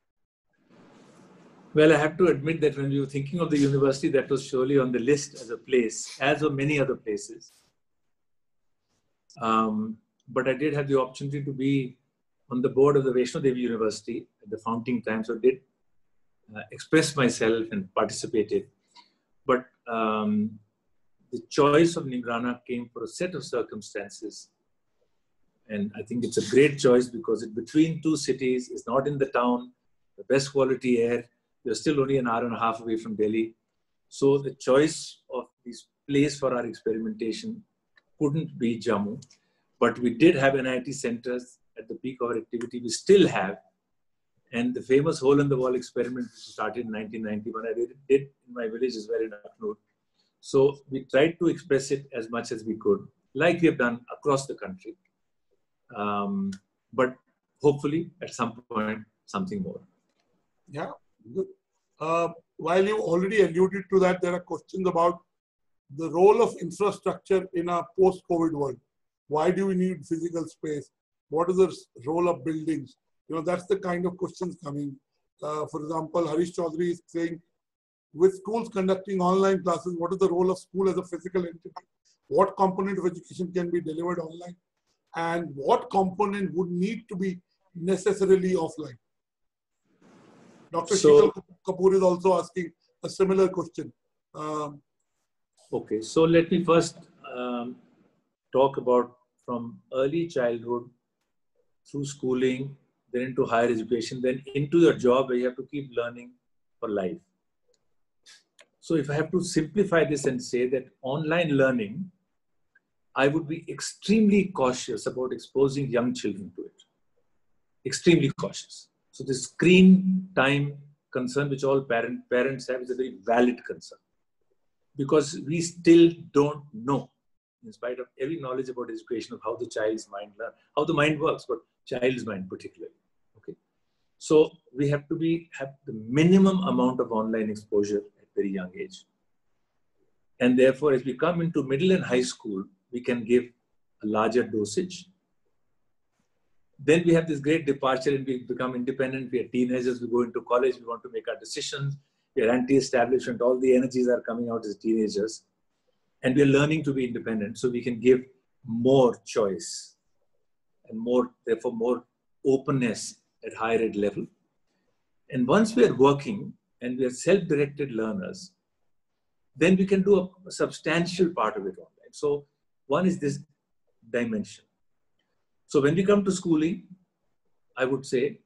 S2: Well, I have to admit that when we were thinking of the university, that was surely on the list as a place, as of many other places. Um, but I did have the opportunity to be on the board of the Vaishno Devi University at the founding time, so I did uh, express myself and participated. But um, the choice of Neemrana came for a set of circumstances. And I think it's a great choice because it's between two cities, it's not in the town, the best quality air. We're still only an hour and a half away from Delhi. So the choice of this place for our experimentation couldn't be Jammu. But we did have N I T centers at the peak of our activity. We still have. And the famous hole-in-the-wall experiment, which started in nineteen ninety-one, I did, did in my village as well in Akhnoor. So we tried to express it as much as we could, like we have done across the country. Um, but hopefully, at some point, something more.
S3: Yeah, good. Uh, while you already alluded to that, there are questions about the role of infrastructure in a post-COVID world. Why do we need physical space? What is the role of buildings? You know, that's the kind of questions coming. Uh, for example, Harish Chaudhary is saying, with schools conducting online classes, what is the role of school as a physical entity? What component of education can be delivered online? And what component would need to be necessarily offline? Doctor
S2: So,
S3: Sheetal Kapoor is also asking a similar question. Um,
S2: okay, so let me first um, talk about from early childhood through schooling, then into higher education, then into your job where you have to keep learning for life. So if I have to simplify this and say that online learning, I would be extremely cautious about exposing young children to it. Extremely cautious. So the screen time concern which all parent, parents have is a very valid concern. Because we still don't know, in spite of every knowledge about education, of how the child's mind learns, how the mind works, but child's mind particularly. Okay, so we have to be have the minimum amount of online exposure at very young age, and therefore, as we come into middle and high school, we can give a larger dosage. Then we have this great departure, and we become independent. We are teenagers. We go into college. We want to make our decisions. We are anti-establishment. All the energies are coming out as teenagers. And we are learning to be independent. So we can give more choice and more, therefore, more openness at higher ed level. And once we are working and we are self-directed learners, then we can do a, a substantial part of it online. So one is this dimension. So when we come to schooling, I would say,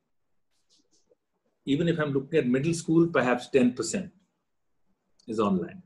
S2: even if I'm looking at middle school, perhaps ten percent is online,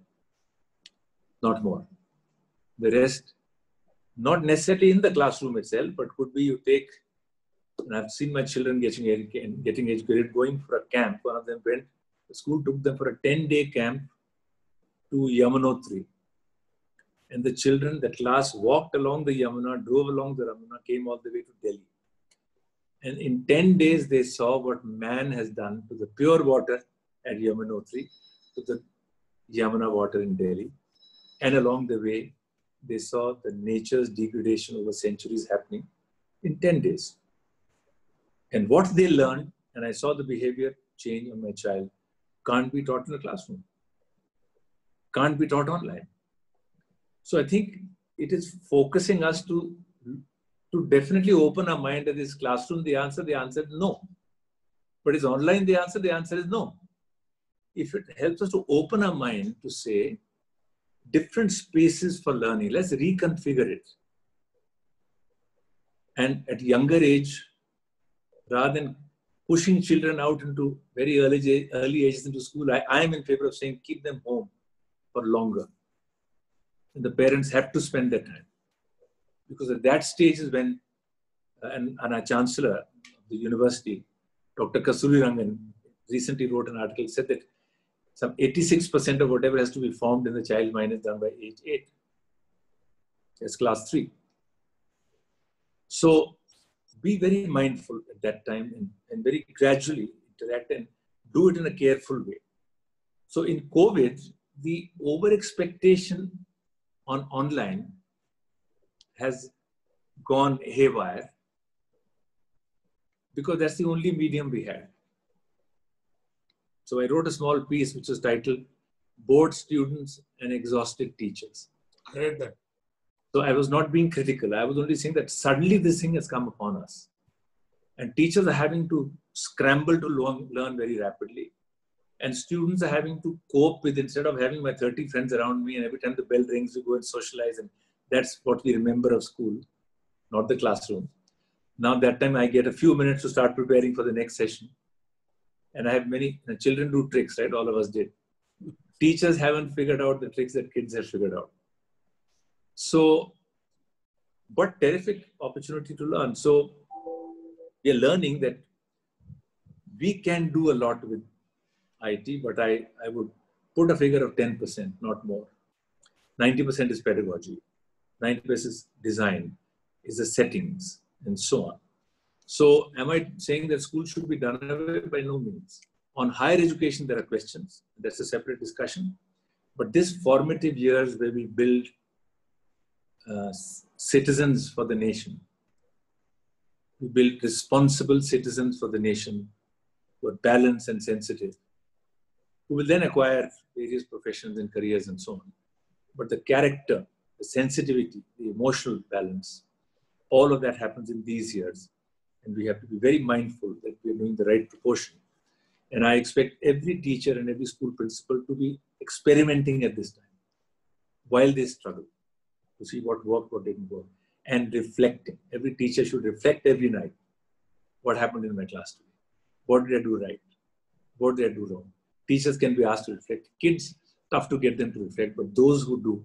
S2: not more. The rest, not necessarily in the classroom itself, but could be you take, and I've seen my children getting, getting educated, going for a camp. One of them went, the school took them for a ten-day camp to Yamunotri. And the children, the class walked along the Yamuna, drove along the Yamuna, came all the way to Delhi. And in ten days, they saw what man has done to the pure water at Yamunotri, to the Yamuna water in Delhi. And along the way, they saw the nature's degradation over centuries happening in ten days. And what they learned, and I saw the behavior change on my child, can't be taught in the classroom. Can't be taught online. So I think it is focusing us to, to definitely open our mind that this classroom, the answer, the answer is no. But is online the answer? The answer is no. If it helps us to open our mind to say different spaces for learning, let's reconfigure it. And at younger age, rather than pushing children out into very early, early ages into school, I, I am in favor of saying keep them home for longer. And the parents have to spend that time. Because at that stage is when, uh, and, and our chancellor of the university, Doctor Kasturi Rangan, recently wrote an article, said that some eighty-six percent of whatever has to be formed in the child's mind is done by age eight. That's class three. So be very mindful at that time and, and very gradually interact and do it in a careful way. So in COVID, the over-expectation on online has gone haywire because that's the only medium we had. So I wrote a small piece which was titled Bored Students and Exhausted Teachers.
S3: I read that.
S2: So I was not being critical. I was only saying that suddenly this thing has come upon us. And teachers are having to scramble to learn, learn very rapidly. And students are having to cope with, instead of having my thirty friends around me and every time the bell rings, we go and socialize. And that's what we remember of school, not the classroom. Now that time I get a few minutes to start preparing for the next session. And I have many, you know, children do tricks, right? All of us did. Teachers haven't figured out the tricks that kids have figured out. So, but terrific opportunity to learn. So we are learning that we can do a lot with I T, but I, I would put a figure of ten percent, not more. ninety percent is pedagogy. ninety percent is design, is the settings, and so on. So am I saying that school should be done away? By no means. On higher education, there are questions. That's a separate discussion. But this formative years where we build uh, citizens for the nation, we build responsible citizens for the nation who are balanced and sensitive, who will then acquire various professions and careers and so on. But the character, the sensitivity, the emotional balance, all of that happens in these years. And we have to be very mindful that we are doing the right proportion. And I expect every teacher and every school principal to be experimenting at this time while they struggle to see what worked, what didn't work, and reflecting. Every teacher should reflect every night. What happened in my class today? What did I do right? What did I do wrong? Teachers can be asked to reflect. Kids, tough to get them to reflect, but those who do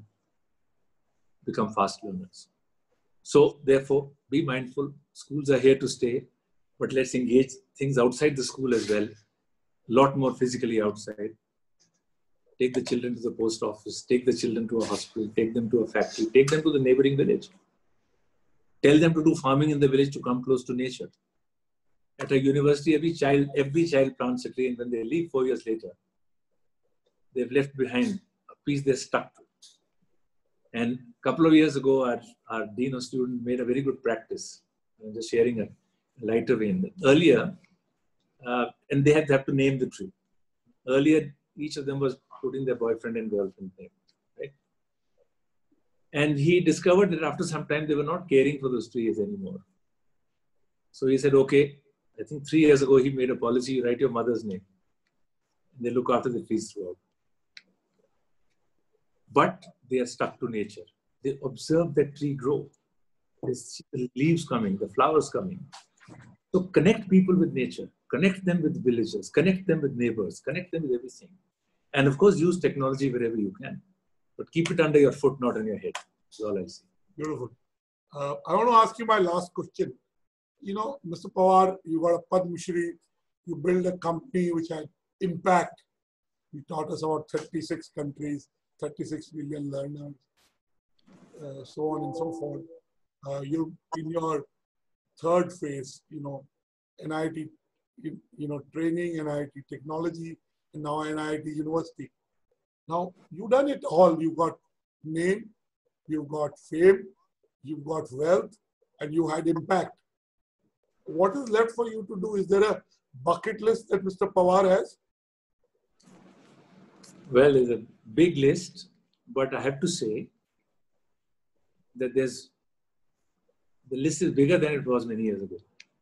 S2: become fast learners. So therefore, be mindful. Schools are here to stay, but let's engage things outside the school as well. A lot more physically outside. Take the children to the post office, take the children to a hospital, take them to a factory, take them to the neighboring village. Tell them to do farming in the village to come close to nature. At a university, every child, every child plants a tree, and when they leave four years later, they've left behind a piece they're stuck to. And a couple of years ago, our, our dean of students made a very good practice. I'm just sharing a lighter vein. Earlier, uh, and they had to have to name the tree. Earlier, each of them was putting their boyfriend and girlfriend name, right? And he discovered that after some time, they were not caring for those trees anymore. So he said, okay, I think three years ago, he made a policy, you write your mother's name. And they look after the trees throughout. But they are stuck to nature. They observe that tree grow. They see the leaves coming, the flowers coming. So connect people with nature. Connect them with villagers. Connect them with neighbors. Connect them with everything. And of course, use technology wherever you can. But keep it under your foot, not on your head. That's all I say.
S3: Beautiful. Uh, I want to ask you my last question. You know, Mister Pawar, you got a Padma Shri. You build a company which had impact. You taught us about thirty-six countries, thirty-six million learners, uh, so on and so forth. Uh, you're in your third phase, you know, N I T, you, you know, training, N I T technology, and now N I T University. Now, you've done it all. You've got name, you've got fame, you've got wealth, and you had impact. What is left for you to do? Is there a bucket list that Mister Pawar has?
S2: Well, there's a big list, but I have to say that there's, the list is bigger than it was many years ago.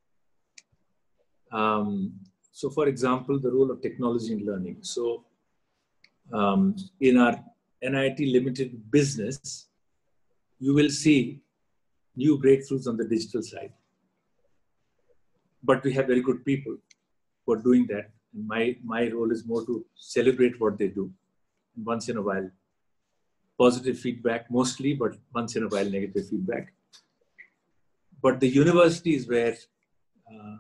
S2: Um, so for example, the role of technology in learning. So um, in our N I T Limited business, you will see new breakthroughs on the digital side. But we have very good people who are doing that. And my, my role is more to celebrate what they do. And once in a while, positive feedback mostly, but once in a while, negative feedback. But the university is where uh,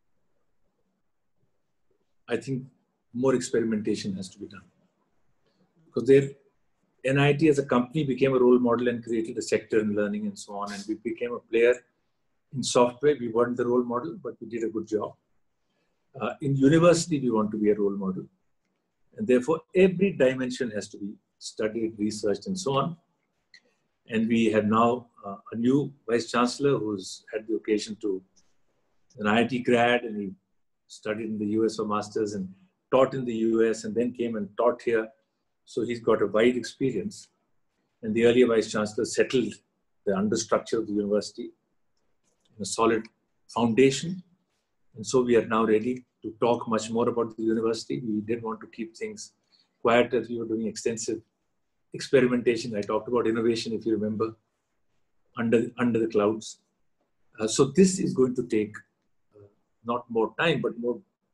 S2: I think more experimentation has to be done. Because their N I T as a company became a role model and created a sector in learning and so on. And we became a player in software. We weren't the role model, but we did a good job. Uh, in university, we want to be a role model. And therefore, every dimension has to be studied, researched, and so on. And we have now uh, a new Vice Chancellor who's had the occasion to, an I I T grad, and he studied in the U S for masters and taught in the U S and then came and taught here. So he's got a wide experience. And the earlier Vice Chancellor settled the understructure of the university in a solid foundation. And so we are now ready to talk much more about the university. We did want to keep things quiet as we were doing extensive experimentation. I talked about innovation, if you remember, under, under the clouds. Uh, so this is going to take uh, not more time, but more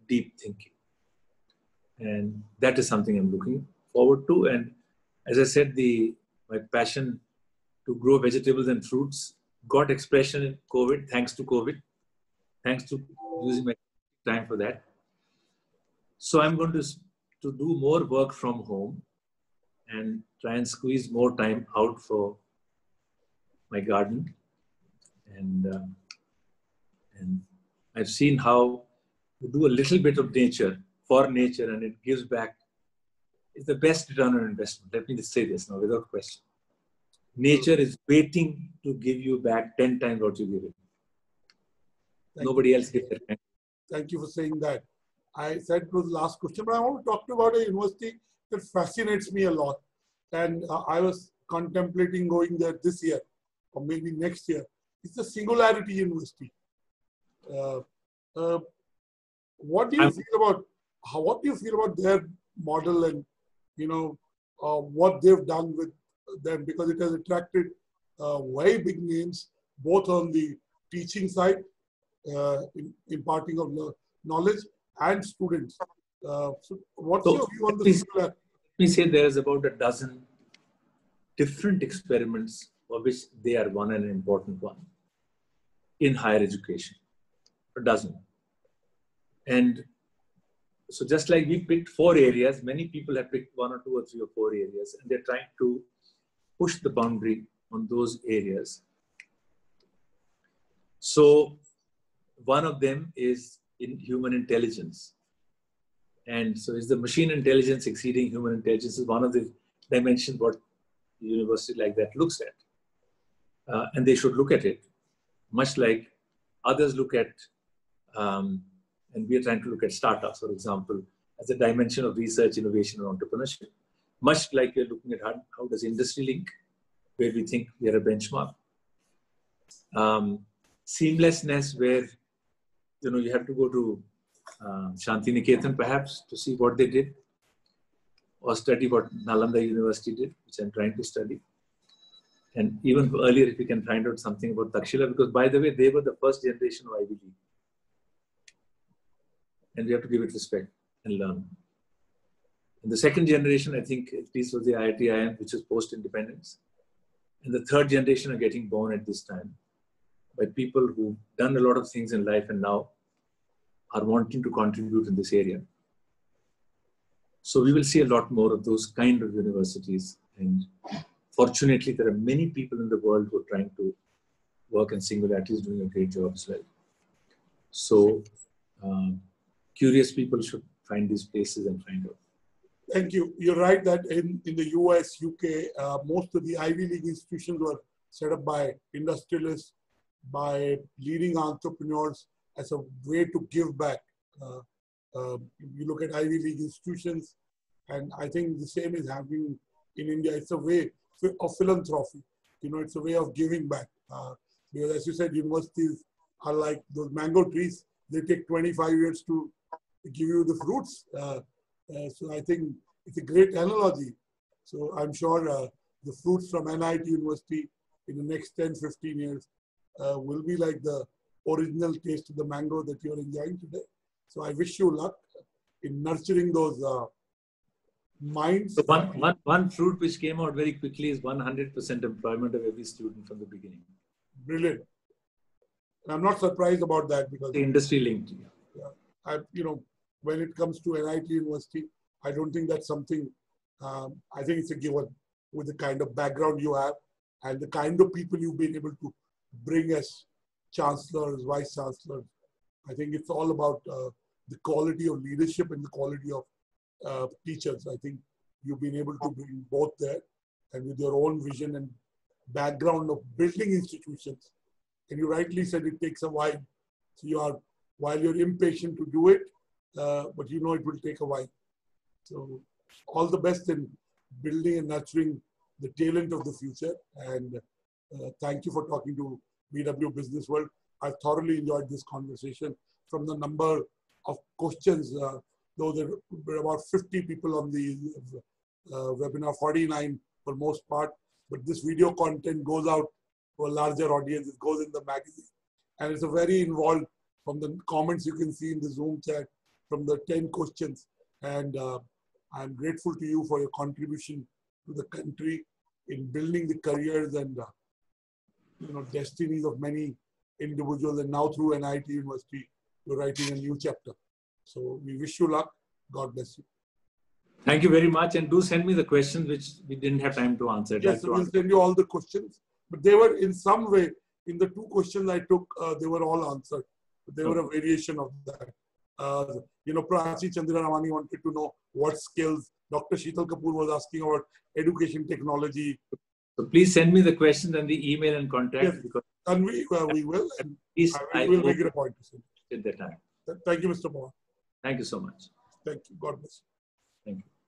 S2: deep thinking. And that is something I'm looking forward to. And as I said, the my passion to grow vegetables and fruits got expression in COVID, thanks to COVID, thanks to using my time for that. So I'm going to, to do more work from home and try and squeeze more time out for my garden. And, uh, and I've seen how to do a little bit of nature for nature and it gives back. It's the best return on investment. Let me just say this now without question. Nature is waiting to give you back ten times what you give it. Thank Nobody you. else gives it.
S3: Thank you for saying that. I said it was the last question, but I want to talk to you about a university that fascinates me a lot. And uh, I was contemplating going there this year or maybe next year. It's the Singularity University. Uh, uh, what do you I'm, feel about how? What do you feel about their model and you know uh, what they've done with them, because it has attracted uh, very big names both on the teaching side, uh, in, imparting of knowledge, and students. Uh, so, what's so your view on the Singularity?
S2: Let me say there is about a dozen different experiments of which they are one and an important one in higher education. A dozen. And so just like we picked four areas, many people have picked one or two or three or four areas, and they're trying to push the boundary on those areas. So one of them is in human intelligence. And so is the machine intelligence exceeding human intelligence is one of the dimensions what a university like that looks at. Uh, and they should look at it, much like others look at, um, and we are trying to look at startups, for example, as a dimension of research, innovation, and entrepreneurship. Much like you're looking at how, how does industry link, where we think we are a benchmark. Um, seamlessness, where you know you have to go to uh, Shanti Niketan perhaps to see what they did, or study what Nalanda University did, which I'm trying to study. And even earlier, if you can find out something about Takshila, because by the way, they were the first generation of Ivy League. And we have to give it respect and learn. And the second generation, I think, at least was the I I T I M, which is post-independence. And the third generation are getting born at this time by people who've done a lot of things in life and now are wanting to contribute in this area. So we will see a lot more of those kind of universities. And fortunately, there are many people in the world who are trying to work, and Singularity is doing a great job as well. So um, curious people should find these places and find out.
S3: Thank you. You're right that in, in the U S, U K, uh, most of the Ivy League institutions were set up by industrialists, by leading entrepreneurs as a way to give back. Uh, uh, you look at Ivy League institutions, and I think the same is happening in India. It's a way of philanthropy. You know, it's a way of giving back. Uh, because as you said, universities are like those mango trees. They take twenty-five years to give you the fruits. Uh, uh, so I think it's a great analogy. So I'm sure uh, the fruits from N I T University in the next ten, fifteen years uh, will be like the original taste of the mango that you're enjoying today. So I wish you luck in nurturing those uh, minds.
S2: So one, one, one fruit which came out very quickly is one hundred percent employment of every student from the beginning.
S3: Brilliant. And I'm not surprised about that because
S2: the industry linked.
S3: Yeah, I, you know, when it comes to N I T University, I don't think that's something, um, I think it's a given with the kind of background you have and the kind of people you've been able to bring as chancellors, vice chancellors. I think it's all about uh, the quality of leadership and the quality of uh, teachers. I think you've been able to bring both there, and with your own vision and background of building institutions. And you rightly said it takes a while. So you are, while you're impatient to do it, uh, but you know it will take a while. So all the best in building and nurturing the talent of the future. And uh, thank you for talking to B W Business World. I thoroughly enjoyed this conversation. From the number of questions, uh, though there were about fifty people on the uh, webinar, forty-nine for most part, but this video content goes out to a larger audience. It goes in the magazine. And it's a very involved, from the comments you can see in the Zoom chat, from the ten questions. And uh, I'm grateful to you for your contribution to the country in building the careers and uh, you know, destinies of many individuals. And now through N I T University, you're writing a new chapter. So we wish you luck. God bless you.
S2: Thank you very much. And do send me the questions which we didn't have time to answer.
S3: Yes, we'll send you all the questions. But they were in some way, in the two questions I took, uh, they were all answered. They were a variation of that. Uh, you know, Prachi Chandraramani wanted to know what skills. Doctor Sheetal Kapoor was asking about education technology.
S2: So please send me the questions and the email and contact.
S3: Yes,
S2: because
S3: and we, uh, we will. And
S2: please,
S3: I
S2: I
S3: will make it a point to send.
S2: At that time.
S3: Thank you, Mister Mohan.
S2: Thank you so much.
S3: Thank you. God bless you.
S2: Thank you.